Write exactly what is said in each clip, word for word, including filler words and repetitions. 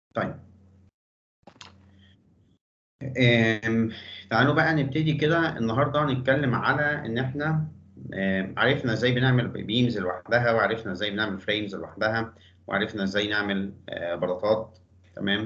طيب آم، تعالوا بقى نبتدي كده النهارده نتكلم على ان احنا آم، عرفنا ازاي بنعمل بيمز لوحدها، وعرفنا ازاي بنعمل فريمز لوحدها، وعرفنا ازاي نعمل آه، بلاطات. تمام.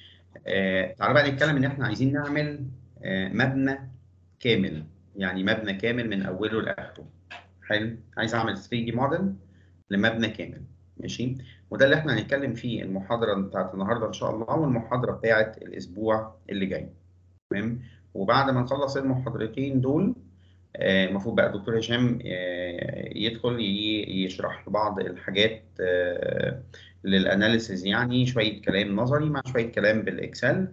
آه، تعالوا بقى نتكلم ان احنا عايزين نعمل آه، مبنى كامل، يعني مبنى كامل من اوله لاخره. حلو، عايز اعمل ثري دي موديل لمبنى كامل. ماشي، وده اللي احنا هنتكلم فيه المحاضره بتاعت النهارده ان شاء الله، والمحاضره بتاعت الاسبوع اللي جاي. تمام. وبعد ما نخلص المحاضرتين دول آه، المفروض بقى الدكتور هشام آه، يدخل ي- يشرح بعض الحاجات آه، للاناليسز، يعني شويه كلام نظري مع شويه كلام بالاكسل.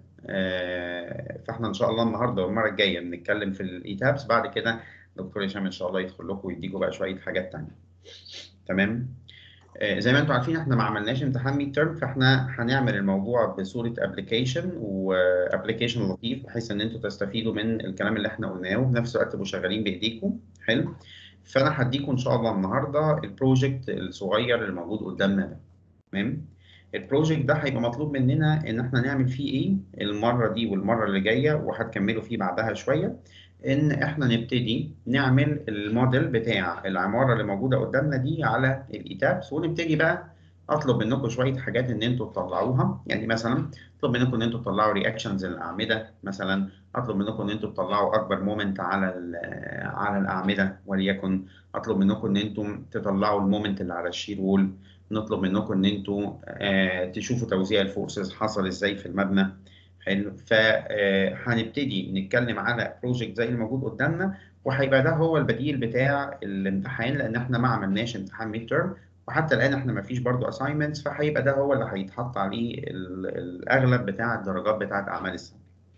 آه، فاحنا ان شاء الله النهارده والمره الجايه بنتكلم في الايتابس، بعد كده الدكتور هشام ان شاء الله يدخل لكم ويديكم بقى شويه حاجات تانيه. تمام. آه، زي ما انتم عارفين احنا ما عملناش امتحان ميد ترم، فاحنا هنعمل الموضوع بصوره ابلكيشن، وابلكيشن لطيف بحيث ان انتم تستفيدوا من الكلام اللي احنا قلناه وفي نفس الوقت تبقوا شغالين بايديكم. حلو. فانا هديكم ان شاء الله النهارده البروجكت الصغير اللي موجود قدامنا ده. تمام. البروجكت ده هيبقى مطلوب مننا ان احنا نعمل فيه ايه المره دي والمره اللي جايه، وهتكملوا فيه بعدها شويه. ان احنا نبتدي نعمل الموديل بتاع العماره اللي موجوده قدامنا دي على الايتابس، ونبتدي بقى اطلب منكم شويه حاجات ان انتوا تطلعوها. يعني مثلا اطلب منكم ان انتوا تطلعوا رياكشنز للاعمده، مثلا اطلب منكم ان انتوا تطلعوا اكبر مومنت على على الاعمده، وليكن اطلب منكم ان انتم تطلعوا المومنت اللي على الشير وول. نطلب منكم ان انتوا آه تشوفوا توزيع الفورسز حصل ازاي في المبنى. حلو. فهنبتدي نتكلم على بروجكت زي اللي موجود قدامنا، وهيبقى ده هو البديل بتاع الامتحان، لان احنا ما عملناش امتحان ميد ترم، وحتى الان احنا ما فيش برضه اساينمنتس، فهيبقى ده هو اللي هيتحط عليه ال- الاغلب بتاع الدرجات بتاعت اعمال السنه.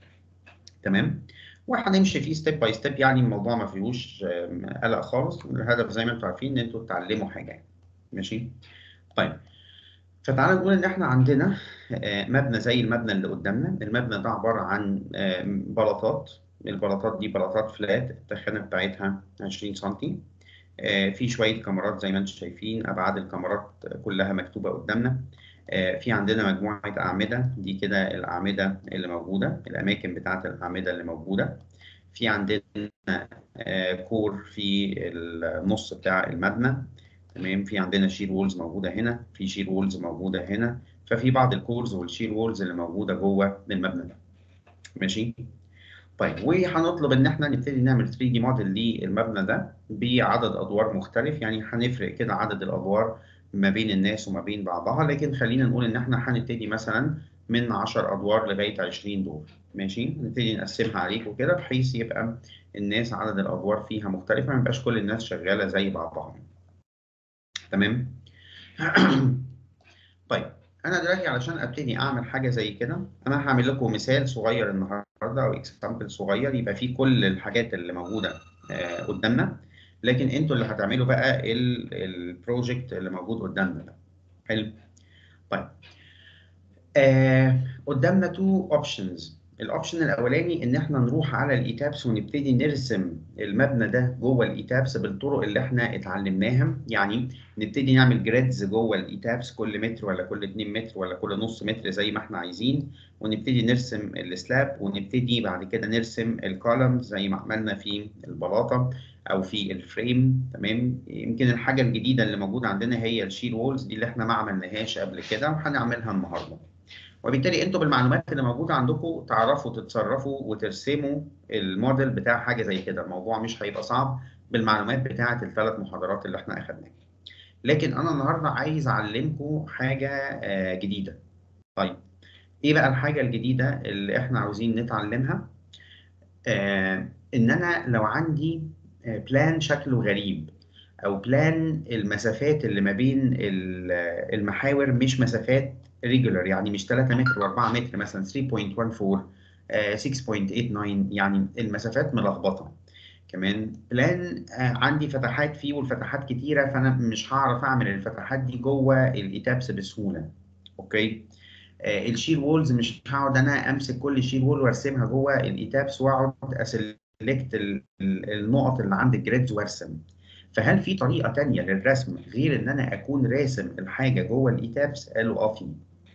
تمام. وهنمشي فيه ستيب باي ستيب، يعني الموضوع ما فيهوش آم، قلق خالص. الهدف زي ما انتم عارفين ان انتوا تتعلموا حاجه يعني. ماشي. طيب، فتعالى نقول ان احنا عندنا آه، مبنى زي المبنى اللي قدامنا. المبنى ده عباره عن آه، بلاطات. البلاطات دي بلاطات فلات، التخانه بتاعتها عشرين سنتي. آه، في شويه كاميرات زي ما انتم شايفين، ابعاد الكاميرات كلها مكتوبه قدامنا. آه، في عندنا مجموعه اعمده، دي كده الاعمده اللي موجوده، الاماكن بتاعت الاعمده اللي موجوده. في عندنا آه، كور في النص بتاع المبنى. تمام. في عندنا شير وولز موجوده هنا، في شير وولز موجوده هنا. ففي بعض الكورز والشير وولز اللي موجوده جوه المبنى ده. ماشي. طيب، وهنطلب ان احنا نبتدي نعمل ثري دي موديل للمبنى ده بعدد ادوار مختلف. يعني هنفرق كده عدد الادوار ما بين الناس وما بين بعضها، لكن خلينا نقول ان احنا هنبتدي مثلا من عشر ادوار لغايه عشرين دور. ماشي. نبتدي نقسمها عليكم كده بحيث يبقى الناس عدد الادوار فيها مختلفه، ما يبقاش كل الناس شغاله زي بعضها. تمام. طيب، انا دلوقتي علشان ابتدي اعمل حاجه زي كده، انا هعمل لكم مثال صغير النهارده او اكزامبل صغير يبقى فيه كل الحاجات اللي موجوده آه، قدامنا، لكن انتوا اللي هتعملوا بقى البروجكت اللي موجود قدامنا ده. حلو. طيب، آه قدامنا تو اوبشنز. الاوبشن الاولاني ان احنا نروح على الايتابس ونبتدي نرسم المبنى ده جوه الايتابس بالطرق اللي احنا اتعلمناها. يعني نبتدي نعمل جريدز جوه الايتابس، كل متر ولا كل اتنين متر ولا كل نص متر زي ما احنا عايزين، ونبتدي نرسم السلاب، ونبتدي بعد كده نرسم الكولم زي ما عملنا في البلاطه او في الفريم. تمام. يمكن الحاجه الجديده اللي موجوده عندنا هي الشير وولز دي اللي احنا ما عملناهاش قبل كده وهنعملها النهارده. وبالتالي انتوا بالمعلومات اللي موجوده عندكم تعرفوا تتصرفوا وترسموا الموديل بتاع حاجه زي كده. الموضوع مش هيبقى صعب بالمعلومات بتاعه الثلاث محاضرات اللي احنا اخدناها. لكن انا النهارده عايز اعلمكم حاجه آه، جديده. طيب، ايه بقى الحاجه الجديده اللي احنا عاوزين نتعلمها؟ آه ان انا لو عندي آه بلان شكله غريب، او بلان المسافات اللي ما بين ال- المحاور مش مسافات ريجولار، يعني مش ثلاثة متر و4 متر، مثلا ثلاثة فاصلة أربعة أربعة آه ستة فاصلة تسعة تسعة، يعني المسافات ملخبطه. كمان بلان آه عندي فتحات فيه والفتحات كتيره، فانا مش هعرف اعمل الفتحات دي جوه الايتابس بسهوله. اوكي. آه، الشير وولز مش هقعد انا امسك كل شير وول وارسمها جوه الايتابس واقعد اسلكت ال- ال- النقط اللي عند الجريدز وارسم. فهل في طريقه تانية للرسم غير ان انا اكون راسم الحاجه جوه الايتابس؟ قالوا اه في.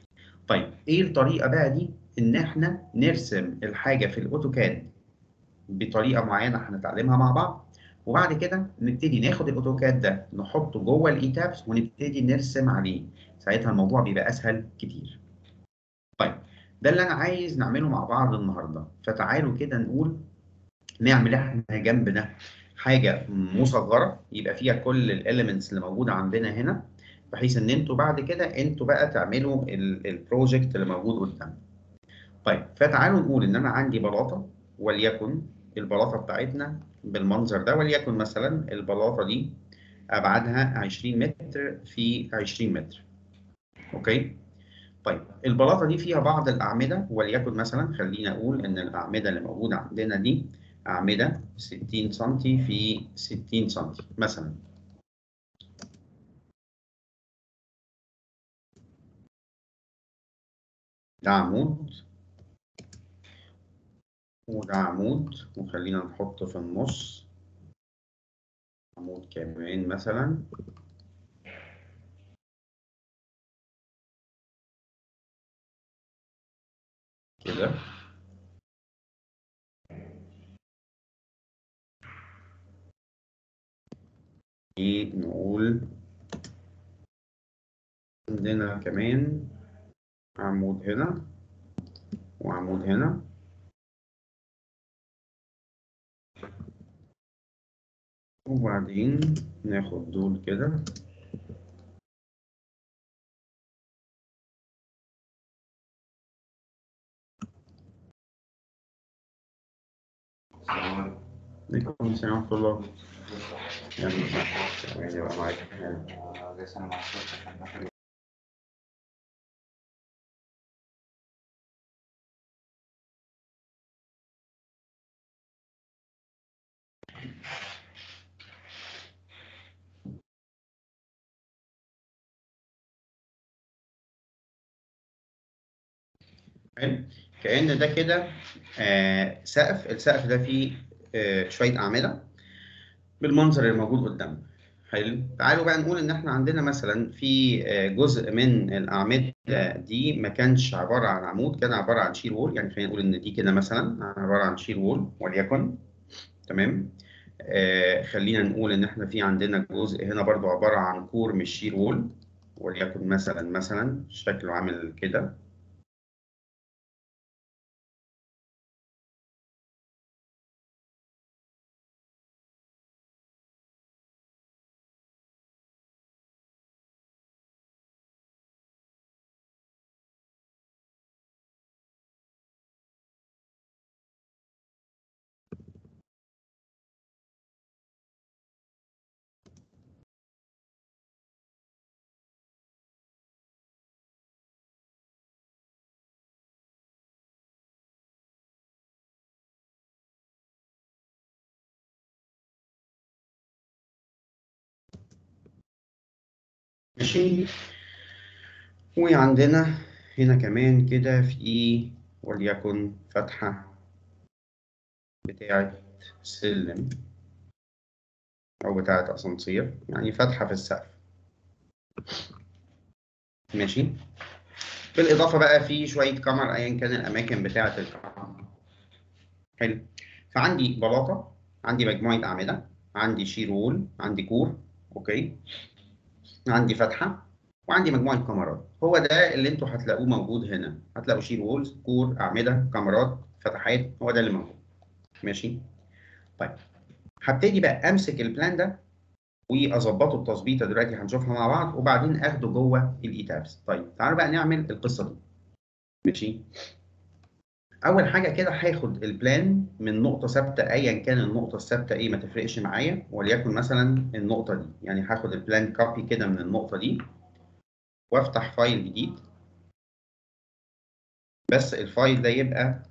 طيب ايه الطريقه بقى دي ان احنا نرسم الحاجه في الاوتوكاد بطريقه معينه هنتعلمها مع بعض، وبعد كده نبتدي ناخد الاوتوكاد ده نحطه جوه الايتابس ونبتدي نرسم عليه. ساعتها الموضوع بيبقى اسهل كتير. طيب ده اللي انا عايز نعمله مع بعض النهارده. فتعالوا كده نقول نعمل احنا جنبنا حاجه مصغره يبقى فيها كل الاليمنتس اللي موجوده عندنا هنا، بحيث ان انتوا بعد كده انتوا بقى تعملوا البروجكت اللي موجود قدامنا. طيب فتعالوا نقول ان انا عندي بلاطه، وليكن البلاطه بتاعتنا بالمنظر ده، وليكن مثلا البلاطه دي ابعادها عشرين متر في عشرين متر. اوكي. طيب البلاطه دي فيها بعض الاعمده، وليكن مثلا خلينا اقول ان الاعمده اللي موجوده عندنا دي اعمده ستين سم في ستين سم مثلا. ده عمود وده عمود، وخلينا نحط في النص عمود كمان مثلا كده. ايه نقول عندنا كمان عمود هنا وعمود هنا، وبعدين ناخد دول كده عليكم السلام ورحمة الله. يعني يعني يبقى معاك حلو. كأن ده كده آه سقف. السقف ده فيه آه شوية أعمدة بالمنظر اللي موجود قدامنا. حلو. تعالوا بقى نقول إن إحنا عندنا مثلا في آه جزء من الأعمدة دي ما كانش عبارة عن عمود، كان عبارة عن شير وول. يعني خلينا نقول إن دي كده مثلا عبارة عن شير وول وليكن. تمام. آه خلينا نقول إن إحنا في عندنا جزء هنا برضو عبارة عن كور مش شير وول، وليكن مثلا مثلا شكله عامل كده. ماشي. وعندنا هنا كمان كده في وليكن فتحة بتاعة سلم أو بتاعة أسانسير، يعني فتحة في السقف. ماشي. بالإضافة بقى في شوية كمر أيا كان الأماكن بتاعة الكمر. حلو. فعندي بلاطة، عندي مجموعة أعمدة، عندي شير وول، عندي كور. أوكي. عندي فتحة وعندي مجموعة كاميرات. هو ده اللي انتوا هتلاقوه موجود هنا. هتلاقوا شير وولز، كور، أعمدة، كاميرات، فتحات. هو ده اللي موجود. ماشي. طيب هبتدي بقى امسك البلان ده واظبطه التظبيطه دلوقتي هنشوفها مع بعض، وبعدين اخده جوه الايتابس. طيب تعالوا بقى نعمل القصه دي. ماشي. اول حاجه كده هاخد البلان من نقطه ثابته، ايا كان النقطه الثابته ايه ما تفرقش معايا، وليكن مثلا النقطه دي. يعني هاخد البلان كوبي كده من النقطه دي وافتح فايل جديد، بس الفايل ده يبقى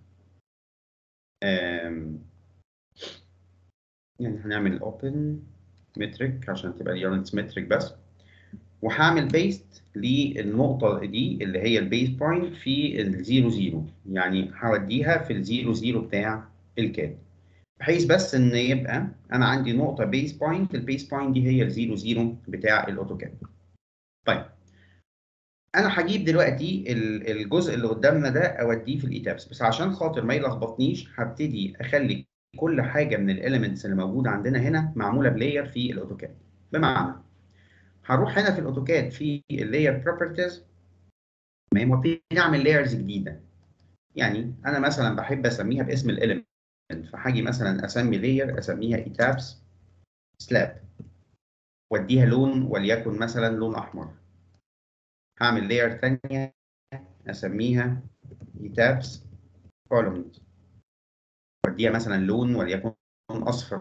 يعني هنعمل اوبن مترك عشان تبقى اليونتس مترك بس، وهعمل بيست للنقطة دي اللي هي البيس بوينت في الزيرو زيرو. يعني هوديها في الزيرو زيرو بتاع الكاد، بحيث بس ان يبقى انا عندي نقطة بيس بوينت. البيس بوينت دي هي الزيرو زيرو بتاع الاوتوكاد. طيب انا هجيب دلوقتي ال- الجزء اللي قدامنا ده اوديه في الايتابس، بس عشان خاطر ما يلخبطنيش هبتدي اخلي كل حاجه من الاليمنتس اللي موجوده عندنا هنا معموله بلاير في الاوتوكاد. بمعنى هروح هنا في الاوتوكاد في اللاير بروبرتيز، تمام، وابتدي اعمل لايرز جديده. يعني انا مثلا بحب اسميها باسم الاليمنت، فهاجي مثلا اسمي لاير اسميها ايتابس سلاب، واديها لون وليكن مثلا لون احمر. هعمل لاير ثانيه اسميها ايتابس كولومز، واديها مثلا لون وليكن لون اصفر.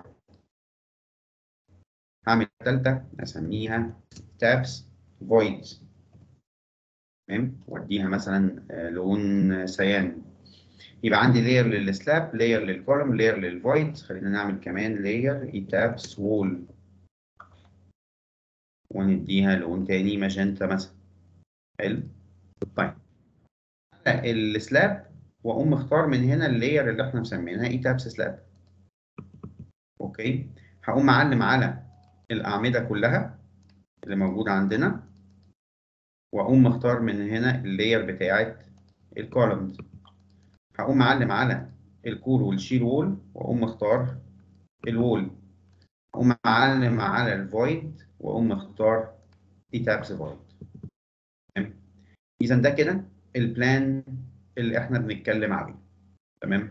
هعمل ثالثه اسميها تابس فويدز، تمام، واديها مثلا آه، لون سيان. يبقى عندي لاير للسلاب، لاير للكولوم، لاير للفويدز. خلينا نعمل كمان لاير ايتابس وول، ونديها لون تاني ماجنتا مثلا. حلو. طيب السلاب، واقوم مختار من هنا اللاير اللي احنا مسمينها ايتابس سلاب. اوكي. هقوم معلم على الاعمده كلها اللي موجوده عندنا، واقوم مختار من هنا اللاير بتاعه الكولومز. هقوم معلم على الكور والشيل وول، واقوم مختار الوول. هقوم معلم على الفويد، واقوم مختار ايتابس فويد. تمام. اذا ده كده البلان اللي احنا بنتكلم عليه. تمام.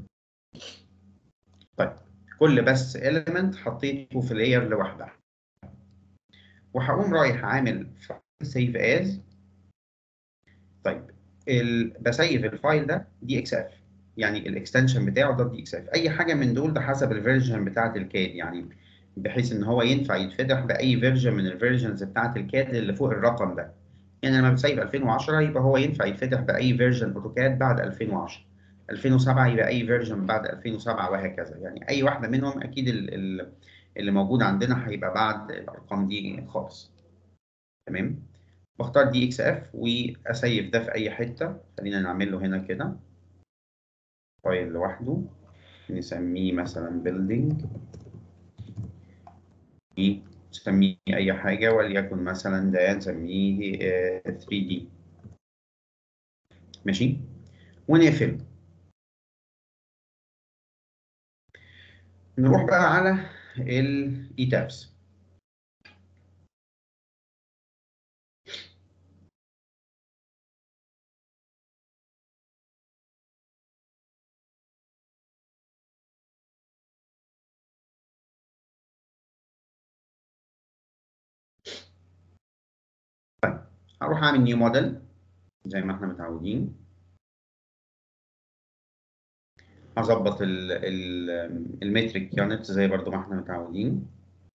طيب كل بس element حطيته في layer لوحدها، وهقوم رايح عامل save as. طيب ال... بسيف الفايل ده دي اكس اف، يعني الاكستنشن بتاعه ده دي اكس اف. اي حاجه من دول ده حسب الفيرجن بتاعه الكاد، يعني بحيث ان هو ينفع يتفتح باي فيرجن من الفيرجنز بتاعه الكاد اللي فوق الرقم ده. يعني لما بتسيب ألفين وعشرة يبقى هو ينفع يتفتح باي فيرجن اوتوكاد بعد ألفين وعشرة، ألفين وسبعة يبقى اي فيرجن بعد ألفين وسبعة، وهكذا. يعني اي واحده منهم اكيد ال... ال... اللي موجود عندنا هيبقى بعد الارقام دي خالص. تمام. بختار دي اكس اف واسيف ده في اي حته. خلينا نعمل له هنا كده فايل لوحده، نسميه مثلا building، نسميه اي حاجه وليكن مثلا ده نسميه آه، ثري دي. ماشي، ونقفل. نروح بقى على الاي تابس. هروح اعمل نيو موديل زي ما احنا متعودين. هظبط المتريك يونت زي برضو ما احنا متعودين.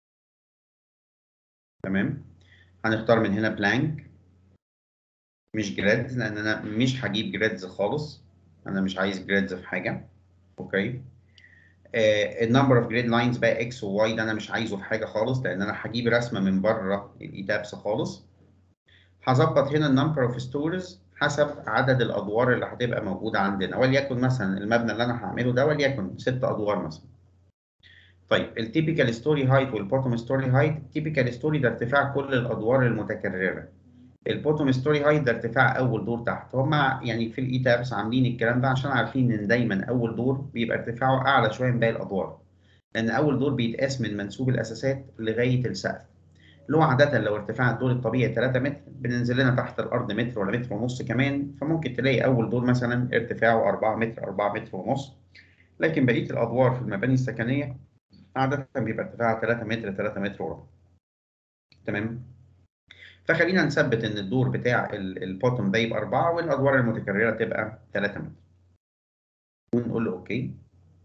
تمام. هنختار من هنا بلانك مش جريد، لان انا مش هجيب جريدز خالص، انا مش عايز جريدز في حاجه. اوكي. النمبر اوف جريد لاينز بقى اكس وواي، ده انا مش عايزه في حاجه خالص، لان انا هجيب رسمه من بره الايتابس خالص. هظبط هنا النمبر اوف ستوريز حسب عدد الادوار اللي هتبقى موجوده عندنا، وليكن مثلا المبنى اللي انا هعمله ده وليكن ست ادوار مثلا. طيب التيبيكال ستوري هايت والبوتوم ستوري هايت، التيبيكال ستوري ده ارتفاع كل الادوار المتكرره، البوتوم ستوري هايت ده ارتفاع اول دور تحت. هم يعني في الايتابس عاملين الكلام ده عشان عارفين ان دايما اول دور بيبقى ارتفاعه اعلى شويه من باقي الادوار، لان اول دور بيتقاس من منسوب الاساسات لغايه السقف، اللي هو عاده لو ارتفاع الدور الطبيعي ثلاثة متر بننزل لنا تحت الارض متر ولا متر ونص كمان، فممكن تلاقي اول دور مثلا ارتفاعه أربعة متر، أربعة متر ونص. لكن بقيه الادوار في المباني السكنيه عاده بيبقى ارتفاعها ثلاثة متر، ثلاثة متر وربع. تمام. فخلينا نثبت ان الدور بتاع البوتوم ده يبقى أربعة والادوار المتكرره تبقى ثلاثة متر، ونقول له اوكي.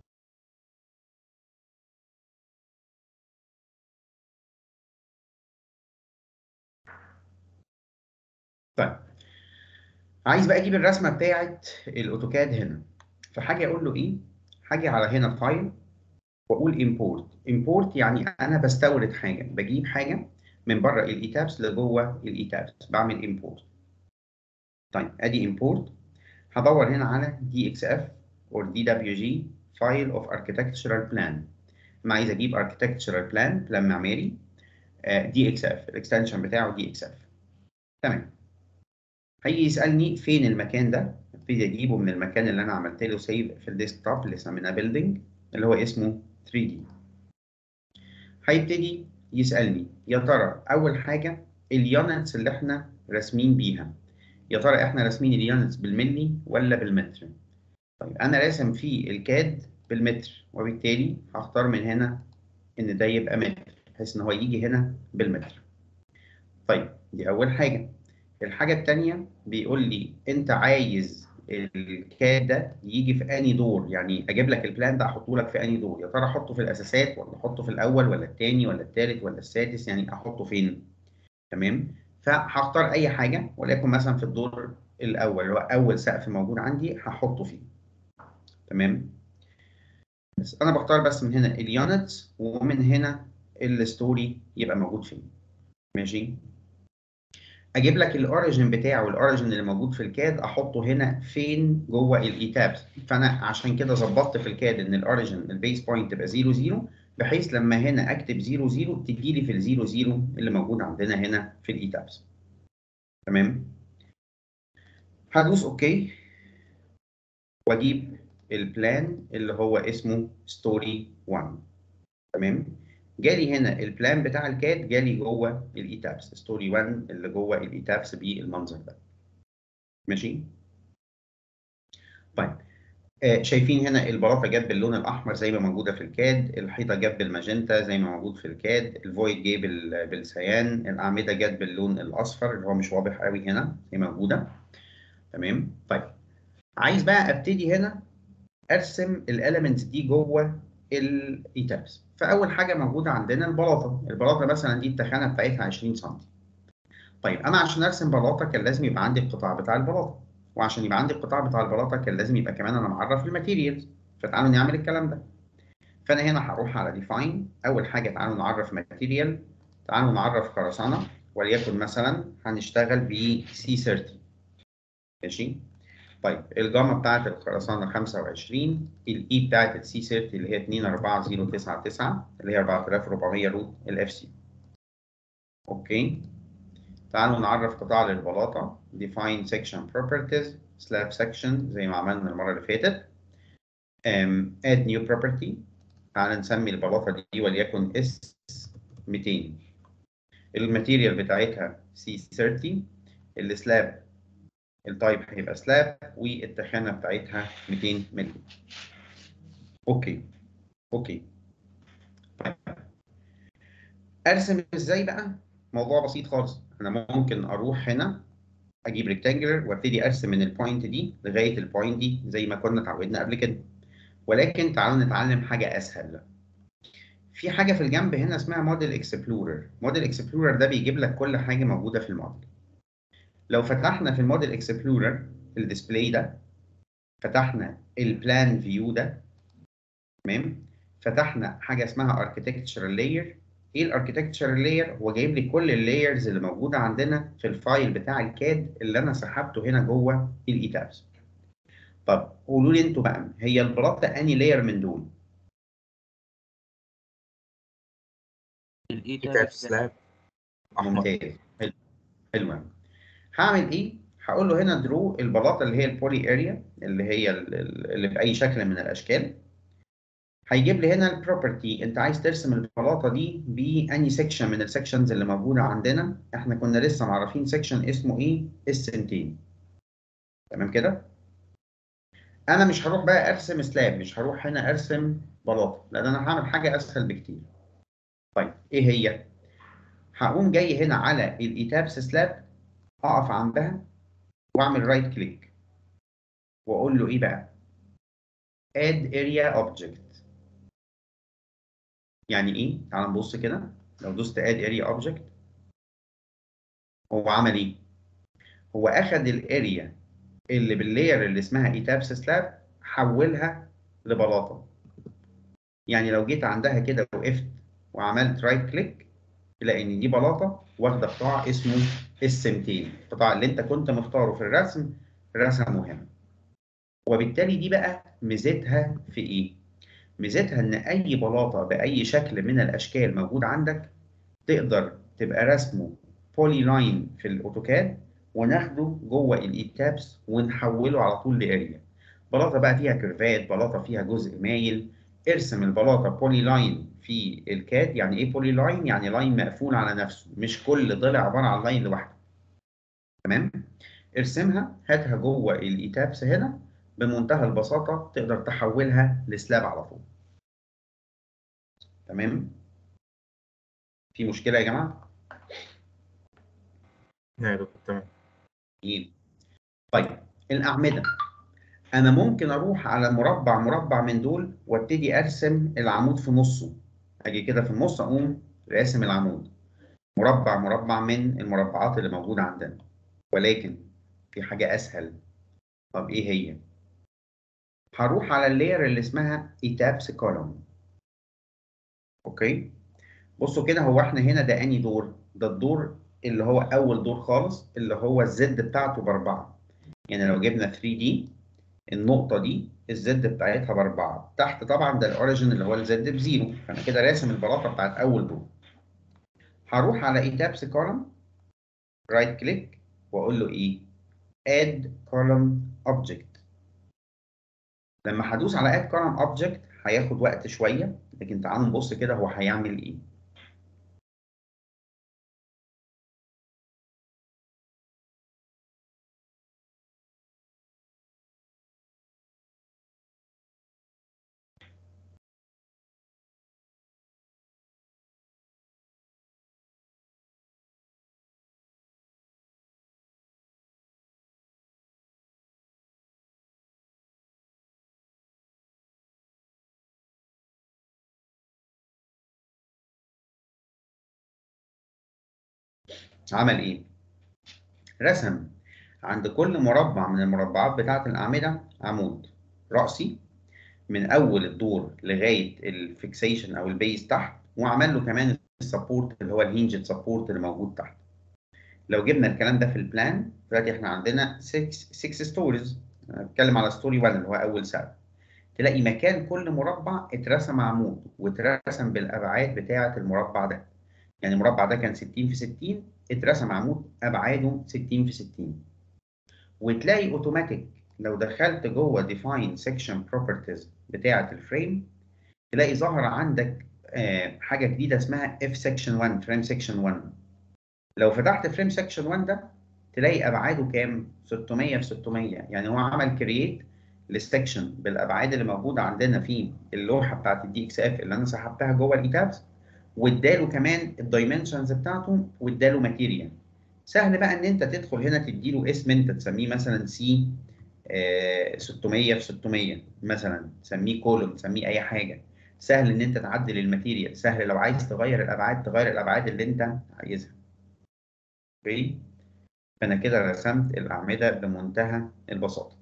طيب عايز بقى اجيب الرسمه بتاعه الاوتوكاد هنا، فحاجه اقول له ايه؟ حاجه على هنا فايل، واقول امبورت. امبورت يعني انا بستورد حاجه، بجيب حاجه من بره الايتابس لجوه الايتابس، بعمل امبورت. طيب ادي امبورت. هدور هنا على دي اكس اف او دي دبليو جي فايل اوف اركتكتشرال بلان. انا عايز اجيب اركتكتشرال بلان، بلان معماري، دي اكس اف، الاكستنشن بتاعه دي اكس اف. تمام. هيجي يسالني فين المكان ده، ابتدي اجيبه من المكان اللي انا عملت له سيف في الديسكتوب اللي سميناه بيلدينج اللي هو اسمه ثري دي. هيبتدي يسالني يا ترى اول حاجه اليونتس اللي احنا راسمين بيها، يا ترى احنا راسمين اليونتس بالملي ولا بالمتر؟ طيب انا راسم في الكاد بالمتر، وبالتالي هختار من هنا ان ده يبقى متر بحيث ان هو يجي هنا بالمتر. طيب دي اول حاجه. الحاجه الثانيه بيقول لي انت عايز الكاد ده يجي في انهي دور، يعني اجيب لك البلان ده احطه لك في انهي دور، يا ترى احطه في الاساسات ولا احطه في الاول ولا الثاني ولا الثالث ولا السادس، يعني احطه فين؟ تمام. فهختار اي حاجه، وليكن مثلا في الدور الاول اللي هو اول سقف موجود عندي هحطه فيه. تمام. بس انا بختار بس من هنا اليونتس، ومن هنا الستوري يبقى موجود فين. ماشي. اجيب لك الاوريجن بتاعه، الاوريجن اللي موجود في الكاد احطه هنا فين جوه الاي تابس. فانا عشان كده ظبطت في الكاد ان الاوريجن البيس بوينت تبقى صفر صفر، بحيث لما هنا اكتب صفر صفر تجي لي في ال صفر صفر اللي موجود عندنا هنا في الاي تابس. تمام. هدوس اوكي واجيب البلان اللي هو اسمه ستوري واحد. تمام. جالي هنا البلان بتاع الكاد جالي جوه الاي تابس ستوري واحد اللي جوه الاي تابس بالمنظر ده. ماشي. طيب آه شايفين هنا البلاطه جت باللون الاحمر زي ما موجوده في الكاد، الحيطه جت بالماجنتا زي ما موجود في الكاد، الفويد جه بال- بالسيان، الاعمده جت باللون الاصفر اللي هو مش واضح قوي هنا هي موجوده. تمام. طيب عايز بقى ابتدي هنا ارسم الاليمنتس دي جوه الايتابس. فاول حاجه موجوده عندنا البلاطه، البلاطه مثلا دي التخانه بتاعتها عشرين سم. طيب انا عشان ارسم بلاطه كان لازم يبقى عندي القطاع بتاع البلاطه، وعشان يبقى عندي القطاع بتاع البلاطه كان لازم يبقى كمان انا معرف الماتيريالز. فتعالوا نعمل الكلام ده. فانا هنا هروح على ديفاين، اول حاجه تعالوا نعرف ماتيريال، تعالوا نعرف خرسانه، وليكن مثلا هنشتغل ب سي ثلاثين. ماشي. طيب الجاما بتاعت الخرسانة خمسة وعشرين، الاي بتاعت السي ثلاثين اللي هي اتنين أربعة صفر تسعة تسعة اللي هي أربعة آلاف وأربعمية روت الاف سي. اوكي. تعالوا نعرف قطاع للبلاطة define section properties slab section زي ما عملنا المرة اللي فاتت. um, add new property. تعالى نسمي البلاطة دي وليكن اس ميتين. الماتيريال بتاعتها سي ثلاثين، السلاب التايب هيبقى سلاب، والتخانة بتاعتها ميتين مللي. اوكي. اوكي. ارسم ازاي بقى؟ موضوع بسيط خالص. انا ممكن اروح هنا اجيب ريكتانجلر وابتدي ارسم من البوينت دي لغايه البوينت دي زي ما كنا اتعودنا قبل كده. ولكن تعالوا نتعلم حاجه اسهل. في حاجه في الجنب هنا اسمها موديل اكسبلورر. موديل اكسبلورر ده بيجيب لك كل حاجه موجوده في الموديل. لو فتحنا في الموديل اكسبلورر الديسبلاي ده، فتحنا البلان فيو ده، تمام، فتحنا حاجه اسمها اركتكتشرال لاير. ايه الاركتكتشرال لاير؟ هو جايب لي كل اللايرز اللي موجوده عندنا في الفايل بتاع الكاد اللي انا سحبته هنا جوه الايتابس. طب قولوا لي انتوا بقى، هي البلاطه اني لاير من دول؟ الاي تاب ايتاب سلاب. سلاب احمر. ممتاز. حلو. حلو أوي. هعمل ايه؟ هقول له هنا درو البلاطه اللي هي البولي اريا اللي هي ال- ال- اللي باي شكل من الاشكال. هيجيب لي هنا البروبرتي، انت عايز ترسم البلاطه دي باني سيكشن من السكشنز اللي موجوده عندنا. احنا كنا لسه معرفين سيكشن اسمه ايه؟ السنتين. تمام كده. انا مش هروح بقى ارسم سلاب، مش هروح هنا ارسم بلاطه، لان انا هعمل حاجه اسهل بكتير. طيب ايه هي؟ هقوم جاي هنا على الايتابس سلاب، اقف عندها واعمل رايت كليك واقول له ايه بقى؟ اد اريا اوبجكت. يعني ايه؟ تعال نبص كده. لو دوست اد اريا اوبجكت، هو عمل ايه؟ هو اخد الاريا اللي باللاير اللي اسمها ايتابس سلاب حولها لبلاطه. يعني لو جيت عندها كده وقفت وعملت رايت كليك، تلاقي ان دي بلاطه واخده قطاع اسمه اس ميتين، القطاع اللي انت كنت مختاره في الرسم رسمه هنا. وبالتالي دي بقى ميزتها في ايه؟ ميزتها ان اي بلاطه باي شكل من الاشكال موجود عندك تقدر تبقى رسمه بولي لاين في الاوتوكاد، وناخده جوه الايتابس ونحوله على طول لاريا. بلاطه بقى فيها كيرفات، بلاطه فيها جزء مايل، ارسم البلاطه بولي لاين في الكاد. يعني ايه بولي لاين؟ يعني لاين مقفول على نفسه، مش كل ضلع عباره عن لاين لوحده. تمام؟ ارسمها، هاتها جوه الايتابس هنا، بمنتهى البساطه تقدر تحولها لسلاب على طول. تمام؟ في مشكله يا جماعه؟ لا يا دكتور تمام. ايه؟ طيب الاعمده، انا ممكن اروح على مربع مربع من دول وابتدي ارسم العمود في نصه. اجي كده في النص اقوم راسم العمود، مربع مربع من المربعات اللي موجوده عندنا. ولكن في حاجه اسهل. طب ايه هي؟ هروح على اللاير اللي اسمها ايتابس كولوم. اوكي، بصوا كده، هو احنا هنا ده انهي دور؟ ده الدور اللي هو اول دور خالص، اللي هو الزد بتاعته باربعه. يعني لو جبنا ثري دي، النقطة دي الزد بتاعتها بأربعة، تحت طبعا ده الأوريجن اللي هو الزد بزيرو، فأنا كده راسم البلاطة بتاعت أول دور. هروح على إيتابس كولوم، رايت كليك، وأقول له إيه؟ Add column object. لما هدوس على Add column object هياخد وقت شوية، لكن تعالوا نبص كده هو هيعمل إيه. عمل إيه؟ رسم عند كل مربع من المربعات بتاعة الأعمدة عمود رأسي من اول الدور لغايه الفيكسيشن او البيز تحت، وعمل له كمان السبورت اللي هو الهينجد سبورت اللي موجود تحت. لو جبنا الكلام ده في البلان، دلوقتي احنا عندنا ستة ستة ستوريز، بتكلم على ستوري واحد اللي هو اول سقف. تلاقي مكان كل مربع اترسم عمود واترسم بالابعاد بتاعه المربع ده. يعني المربع ده كان ستين في ستين، اترسم عمود ابعاده ستين في ستين. وتلاقي اوتوماتيك لو دخلت جوه ديفاين سيكشن بروبرتيز بتاعه الفريم، تلاقي ظهر عندك آه، حاجه جديده اسمها اف سكشن واحد، فريم سكشن واحد. لو فتحت فريم سكشن واحد ده، تلاقي ابعاده كام؟ ستمية في ستمية. يعني هو عمل كرييت للسكشن بالابعاد اللي موجوده عندنا في اللوحه بتاعت الدي اكس اف اللي انا سحبتها جوه الايتابس، واداله كمان الدايمنشنز بتاعته، واداله ماتيريال. سهل بقى ان انت تدخل هنا تديله اسم انت تسميه مثلا سي ستمية في ستمية مثلا، تسميه كولوم، تسميه اي حاجه. سهل ان انت تعدل الماتيريال، سهل لو عايز تغير الابعاد تغير الابعاد اللي انت عايزها. اوكي، فانا كده رسمت الاعمده بمنتهى البساطه.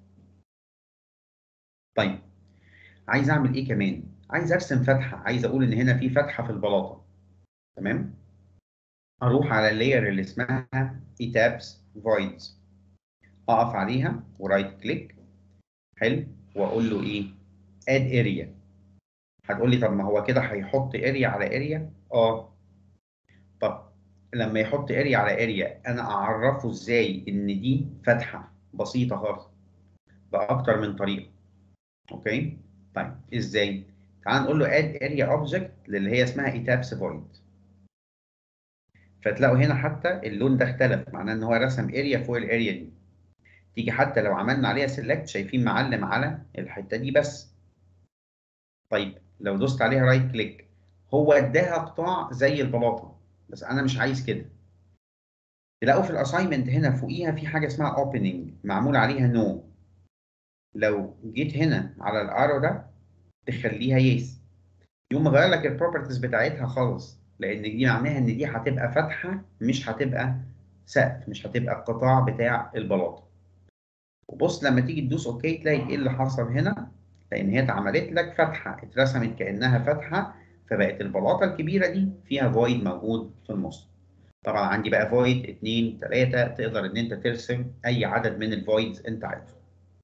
طيب عايز اعمل ايه كمان؟ عايز ارسم فتحه، عايز اقول ان هنا في فتحه في البلاطه. تمام، اروح على اللاير اللي اسمها ايتابس فويدز، اقف عليها ورايت كليك. حلو، واقول له ايه؟ اد اريا. هتقول لي طب ما هو كده هيحط اريا على اريا. اه، طب لما يحط اريا على اريا انا اعرفه ازاي ان دي فتحه؟ بسيطه خالص، باكتر من طريقه. اوكي، طيب ازاي؟ تعال نقول له اد اريا اوبجكت للي هي اسمها ايتابس فويد. فتلاقوا هنا حتى اللون ده اختلف، معناه ان هو رسم اريا فوق الاريا دي. تيجي حتى لو عملنا عليها سيلكت، شايفين معلم على الحته دي بس. طيب لو دوست عليها رايت كليك، هو اداها قطاع زي البلاطه، بس انا مش عايز كده. تلاقوا في الاساينمنت هنا فوقيها في حاجه اسمها اوبننج معمول عليها نو. no. لو جيت هنا على الارو ده تخليها يس، يقوم مغير لك البروبرتيز بتاعتها خالص، لان دي معناها ان دي هتبقى فتحه، مش هتبقى سقف، مش هتبقى القطاع بتاع البلاطه. وبص لما تيجي تدوس اوكي تلاقي ايه اللي حصل هنا، لان هي اتعملت لك فتحه، اترسمت كانها فتحه، فبقت البلاطه الكبيره دي فيها فويد موجود في النص. طبعا عندي بقى فويد اتنين تلاتة، تقدر ان انت ترسم اي عدد من الفويدز انت عايزه.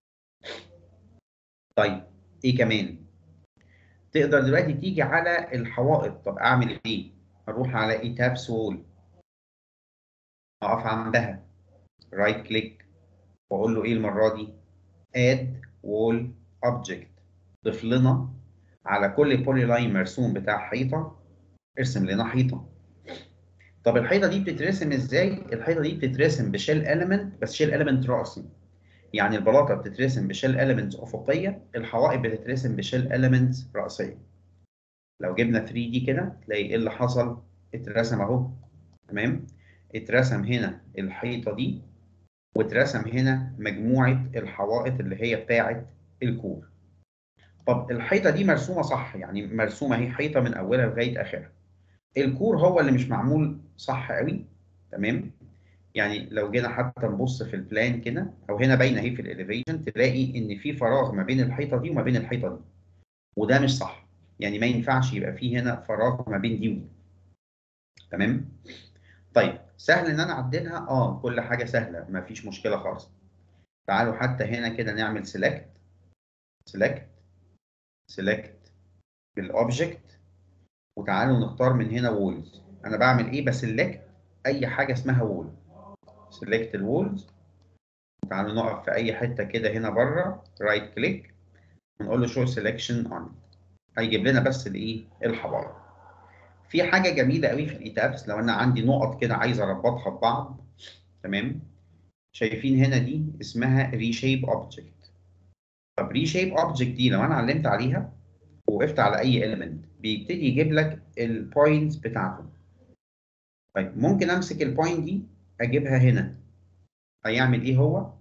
طيب ايه كمان؟ تقدر دلوقتي تيجي على الحوائط. طب اعمل ايه؟ اروح على ايتابس وول، اقف عندها، رايت كليك واقول له ايه المره دي؟ اد وول اوبجكت. ضيف لنا على كل بولي لاين مرسوم بتاع حيطه، ارسم لنا حيطه. طب الحيطه دي بتترسم ازاي؟ الحيطه دي بتترسم بشيل اليمنت، بس شيل اليمنت راسي. يعني البلاطه بتترسم بشيل اليمنت افقيه، الحوائط بتترسم بشيل اليمنت راسيه. لو جبنا ثري دي كده تلاقي ايه اللي حصل؟ اترسم اهو. تمام. اترسم هنا الحيطه دي، واترسم هنا مجموعه الحوائط اللي هي بتاعه الكور. طب الحيطه دي مرسومه صح، يعني مرسومه اهي حيطه من اولها لغايه اخرها. الكور هو اللي مش معمول صح قوي. تمام. يعني لو جينا حتى نبص في البلان كده، او هنا باينه اهي في الاليفيشن، تلاقي ان في فراغ ما بين الحيطه دي وما بين الحيطه دي، وده مش صح. يعني ما ينفعش يبقى في هنا فراغ ما بين دي ودي. تمام. طيب سهل ان انا اعدلها؟ اه كل حاجه سهله، ما فيش مشكله خالص. تعالوا حتى هنا كده نعمل سيلكت سيلكت سيلكت بالاوبجكت، وتعالوا نختار من هنا وولز. انا بعمل ايه؟ بسلكت اي حاجه اسمها وول. سيلكت الوولز. تعالوا نقف في اي حته كده هنا بره، رايت كليك ونقول له شو سيلكشن اون. هيجيب لنا بس الايه؟ الحوائط. في حاجه جميله قوي في الايتابس، لو انا عندي نقط كده عايز اربطها ببعض. تمام. شايفين هنا دي اسمها ريشيب اوبجكت. طب ريشيب اوبجكت دي لو انا علمت عليها ووقفت على اي element بيبتدي يجيب لك البوينتس بتاعته. طيب ممكن امسك البوينت دي اجيبها هنا. هيعمل ايه هو؟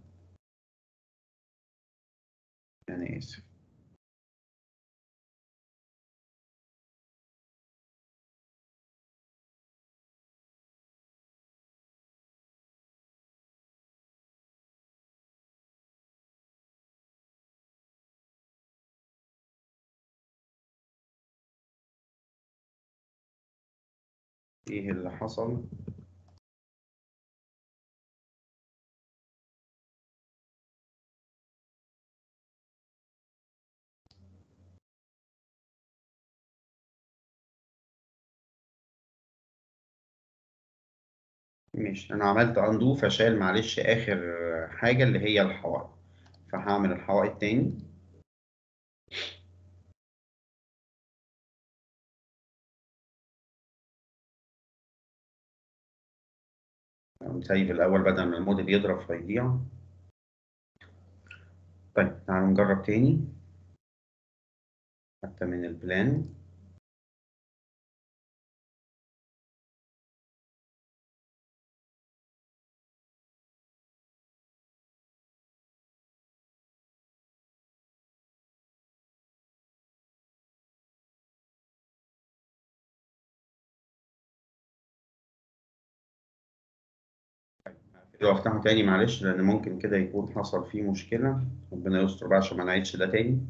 انا اسف. ايه اللي حصل؟ ماشي، انا عملت اندو فشال معلش اخر حاجه اللي هي الحوائط. فهعمل الحوائط تاني. سيف الاول بدل ما الموديل يضرب فيضيع. طيب تعالوا نجرب تاني حتى من البلان. لو افتحه تاني معلش، لان ممكن كده يكون حصل فيه مشكله. ربنا يستر بقى عشان ما نعيدش ده تاني.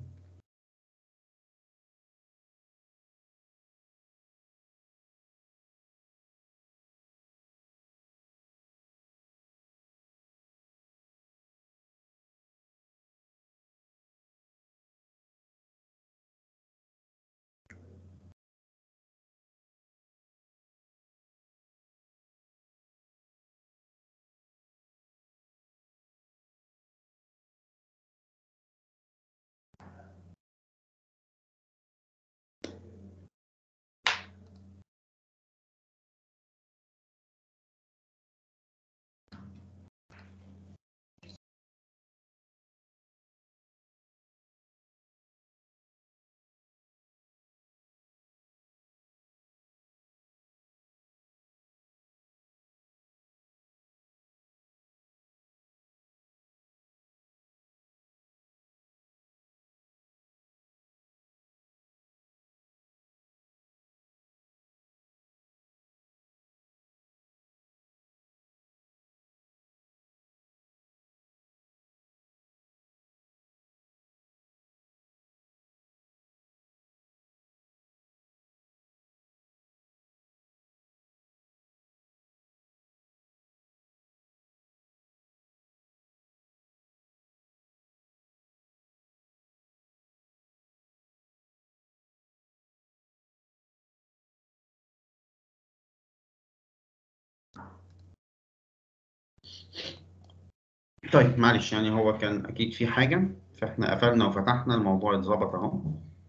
طيب معلش يعني هو كان اكيد في حاجه، فاحنا قفلنا وفتحنا الموضوع اتظبط اهو.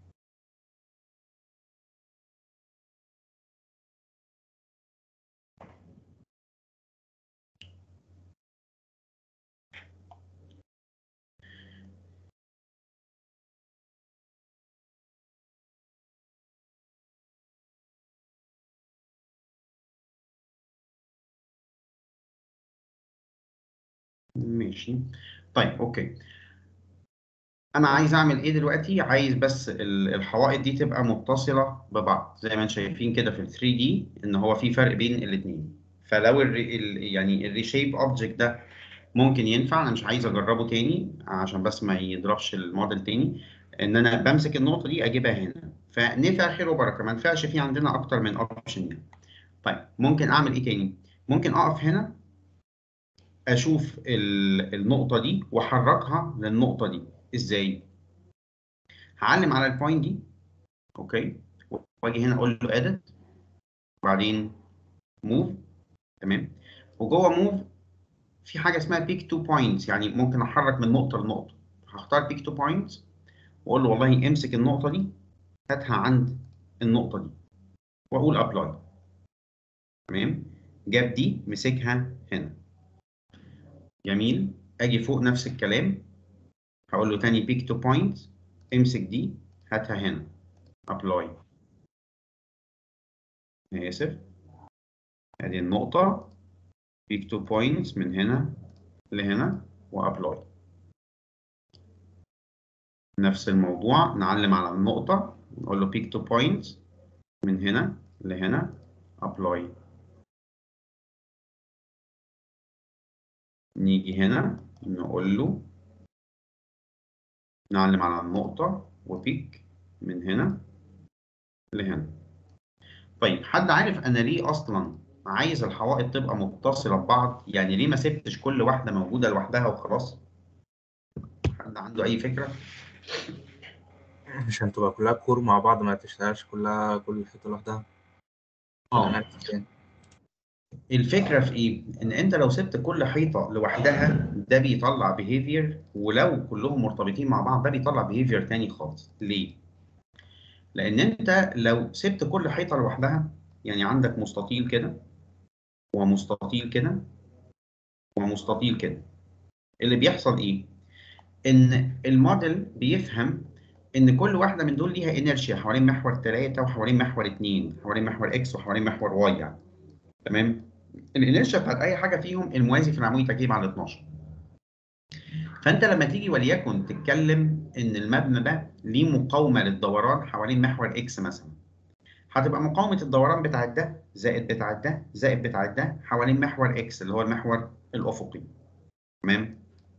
ماشي. طيب اوكي، انا عايز اعمل ايه دلوقتي؟ عايز بس ال- الحوائط دي تبقى متصله ببعض زي ما انتم شايفين كده في ال ثري دي ان هو في فرق بين الاثنين. فلو ال ال يعني الريشيب اوبجكت ده ممكن ينفع، انا مش عايز اجربه تاني عشان بس ما يضربش الموديل تاني، ان انا بمسك النقطه دي اجيبها هنا، فنفع خير وبركه، ما نفعش في عندنا اكتر من اوبشن يعني. طيب ممكن اعمل ايه تاني؟ ممكن اقف هنا اشوف ال- النقطه دي واحركها للنقطه دي. ازاي؟ هعلم على البوينت دي، اوكي، واجي هنا اقول له اديت، وبعدين موف، تمام. وجوه موف في حاجه اسمها بيك تو بوينتس، يعني ممكن احرك من نقطه لنقطه. هختار بيك تو بوينتس واقول له والله امسك النقطه دي هاتها عند النقطه دي، واقول ابلاي، تمام. جاب دي مسكها هنا، جميل. اجي فوق نفس الكلام، هقول له تاني بيك تو بوينتس، امسك دي هاتها هنا، ابلاي. اسف، ادي النقطه، بيك تو بوينتس من هنا لهنا وابلاي. نفس الموضوع نعلم على النقطة نقول له بيك تو بوينتس من هنا لهنا ابلاي. نيجي هنا نقول له نعلم على النقطة وبيك من هنا لهنا. طيب حد عارف أنا ليه أصلا عايز الحوائط تبقى متصلة ببعض؟ يعني ليه ما سبتش كل واحدة موجودة لوحدها وخلاص؟ حد عنده أي فكرة؟ عشان تبقى كلها كور مع بعض، ما تشتغلش كلها كل حتة لوحدها. آه، أنا عرفت يعني. الفكرة في إيه؟ إن أنت لو سبت كل حيطة لوحدها ده بيطلع behavior، ولو كلهم مرتبطين مع بعض ده بيطلع behavior تاني خالص. ليه؟ لأن أنت لو سبت كل حيطة لوحدها، يعني عندك مستطيل كده ومستطيل كده ومستطيل كده، اللي بيحصل إيه؟ إن الموديل بيفهم إن كل واحدة من دول ليها انرشيا حوالين محور ثلاثة وحوالين محور اتنين، حوالين محور اكس وحوالين محور واي يعني، تمام؟ الانرشيا بتاعت أي حاجة فيهم الموازي في العمودي تركيب على اتناشر. فأنت لما تيجي وليكن تتكلم إن المبنى ده ليه مقاومة للدوران حوالين محور اكس مثلا، هتبقى مقاومة الدوران بتاعت ده زائد بتاعت ده زائد بتاعت ده حوالين محور اكس اللي هو المحور الأفقي، تمام؟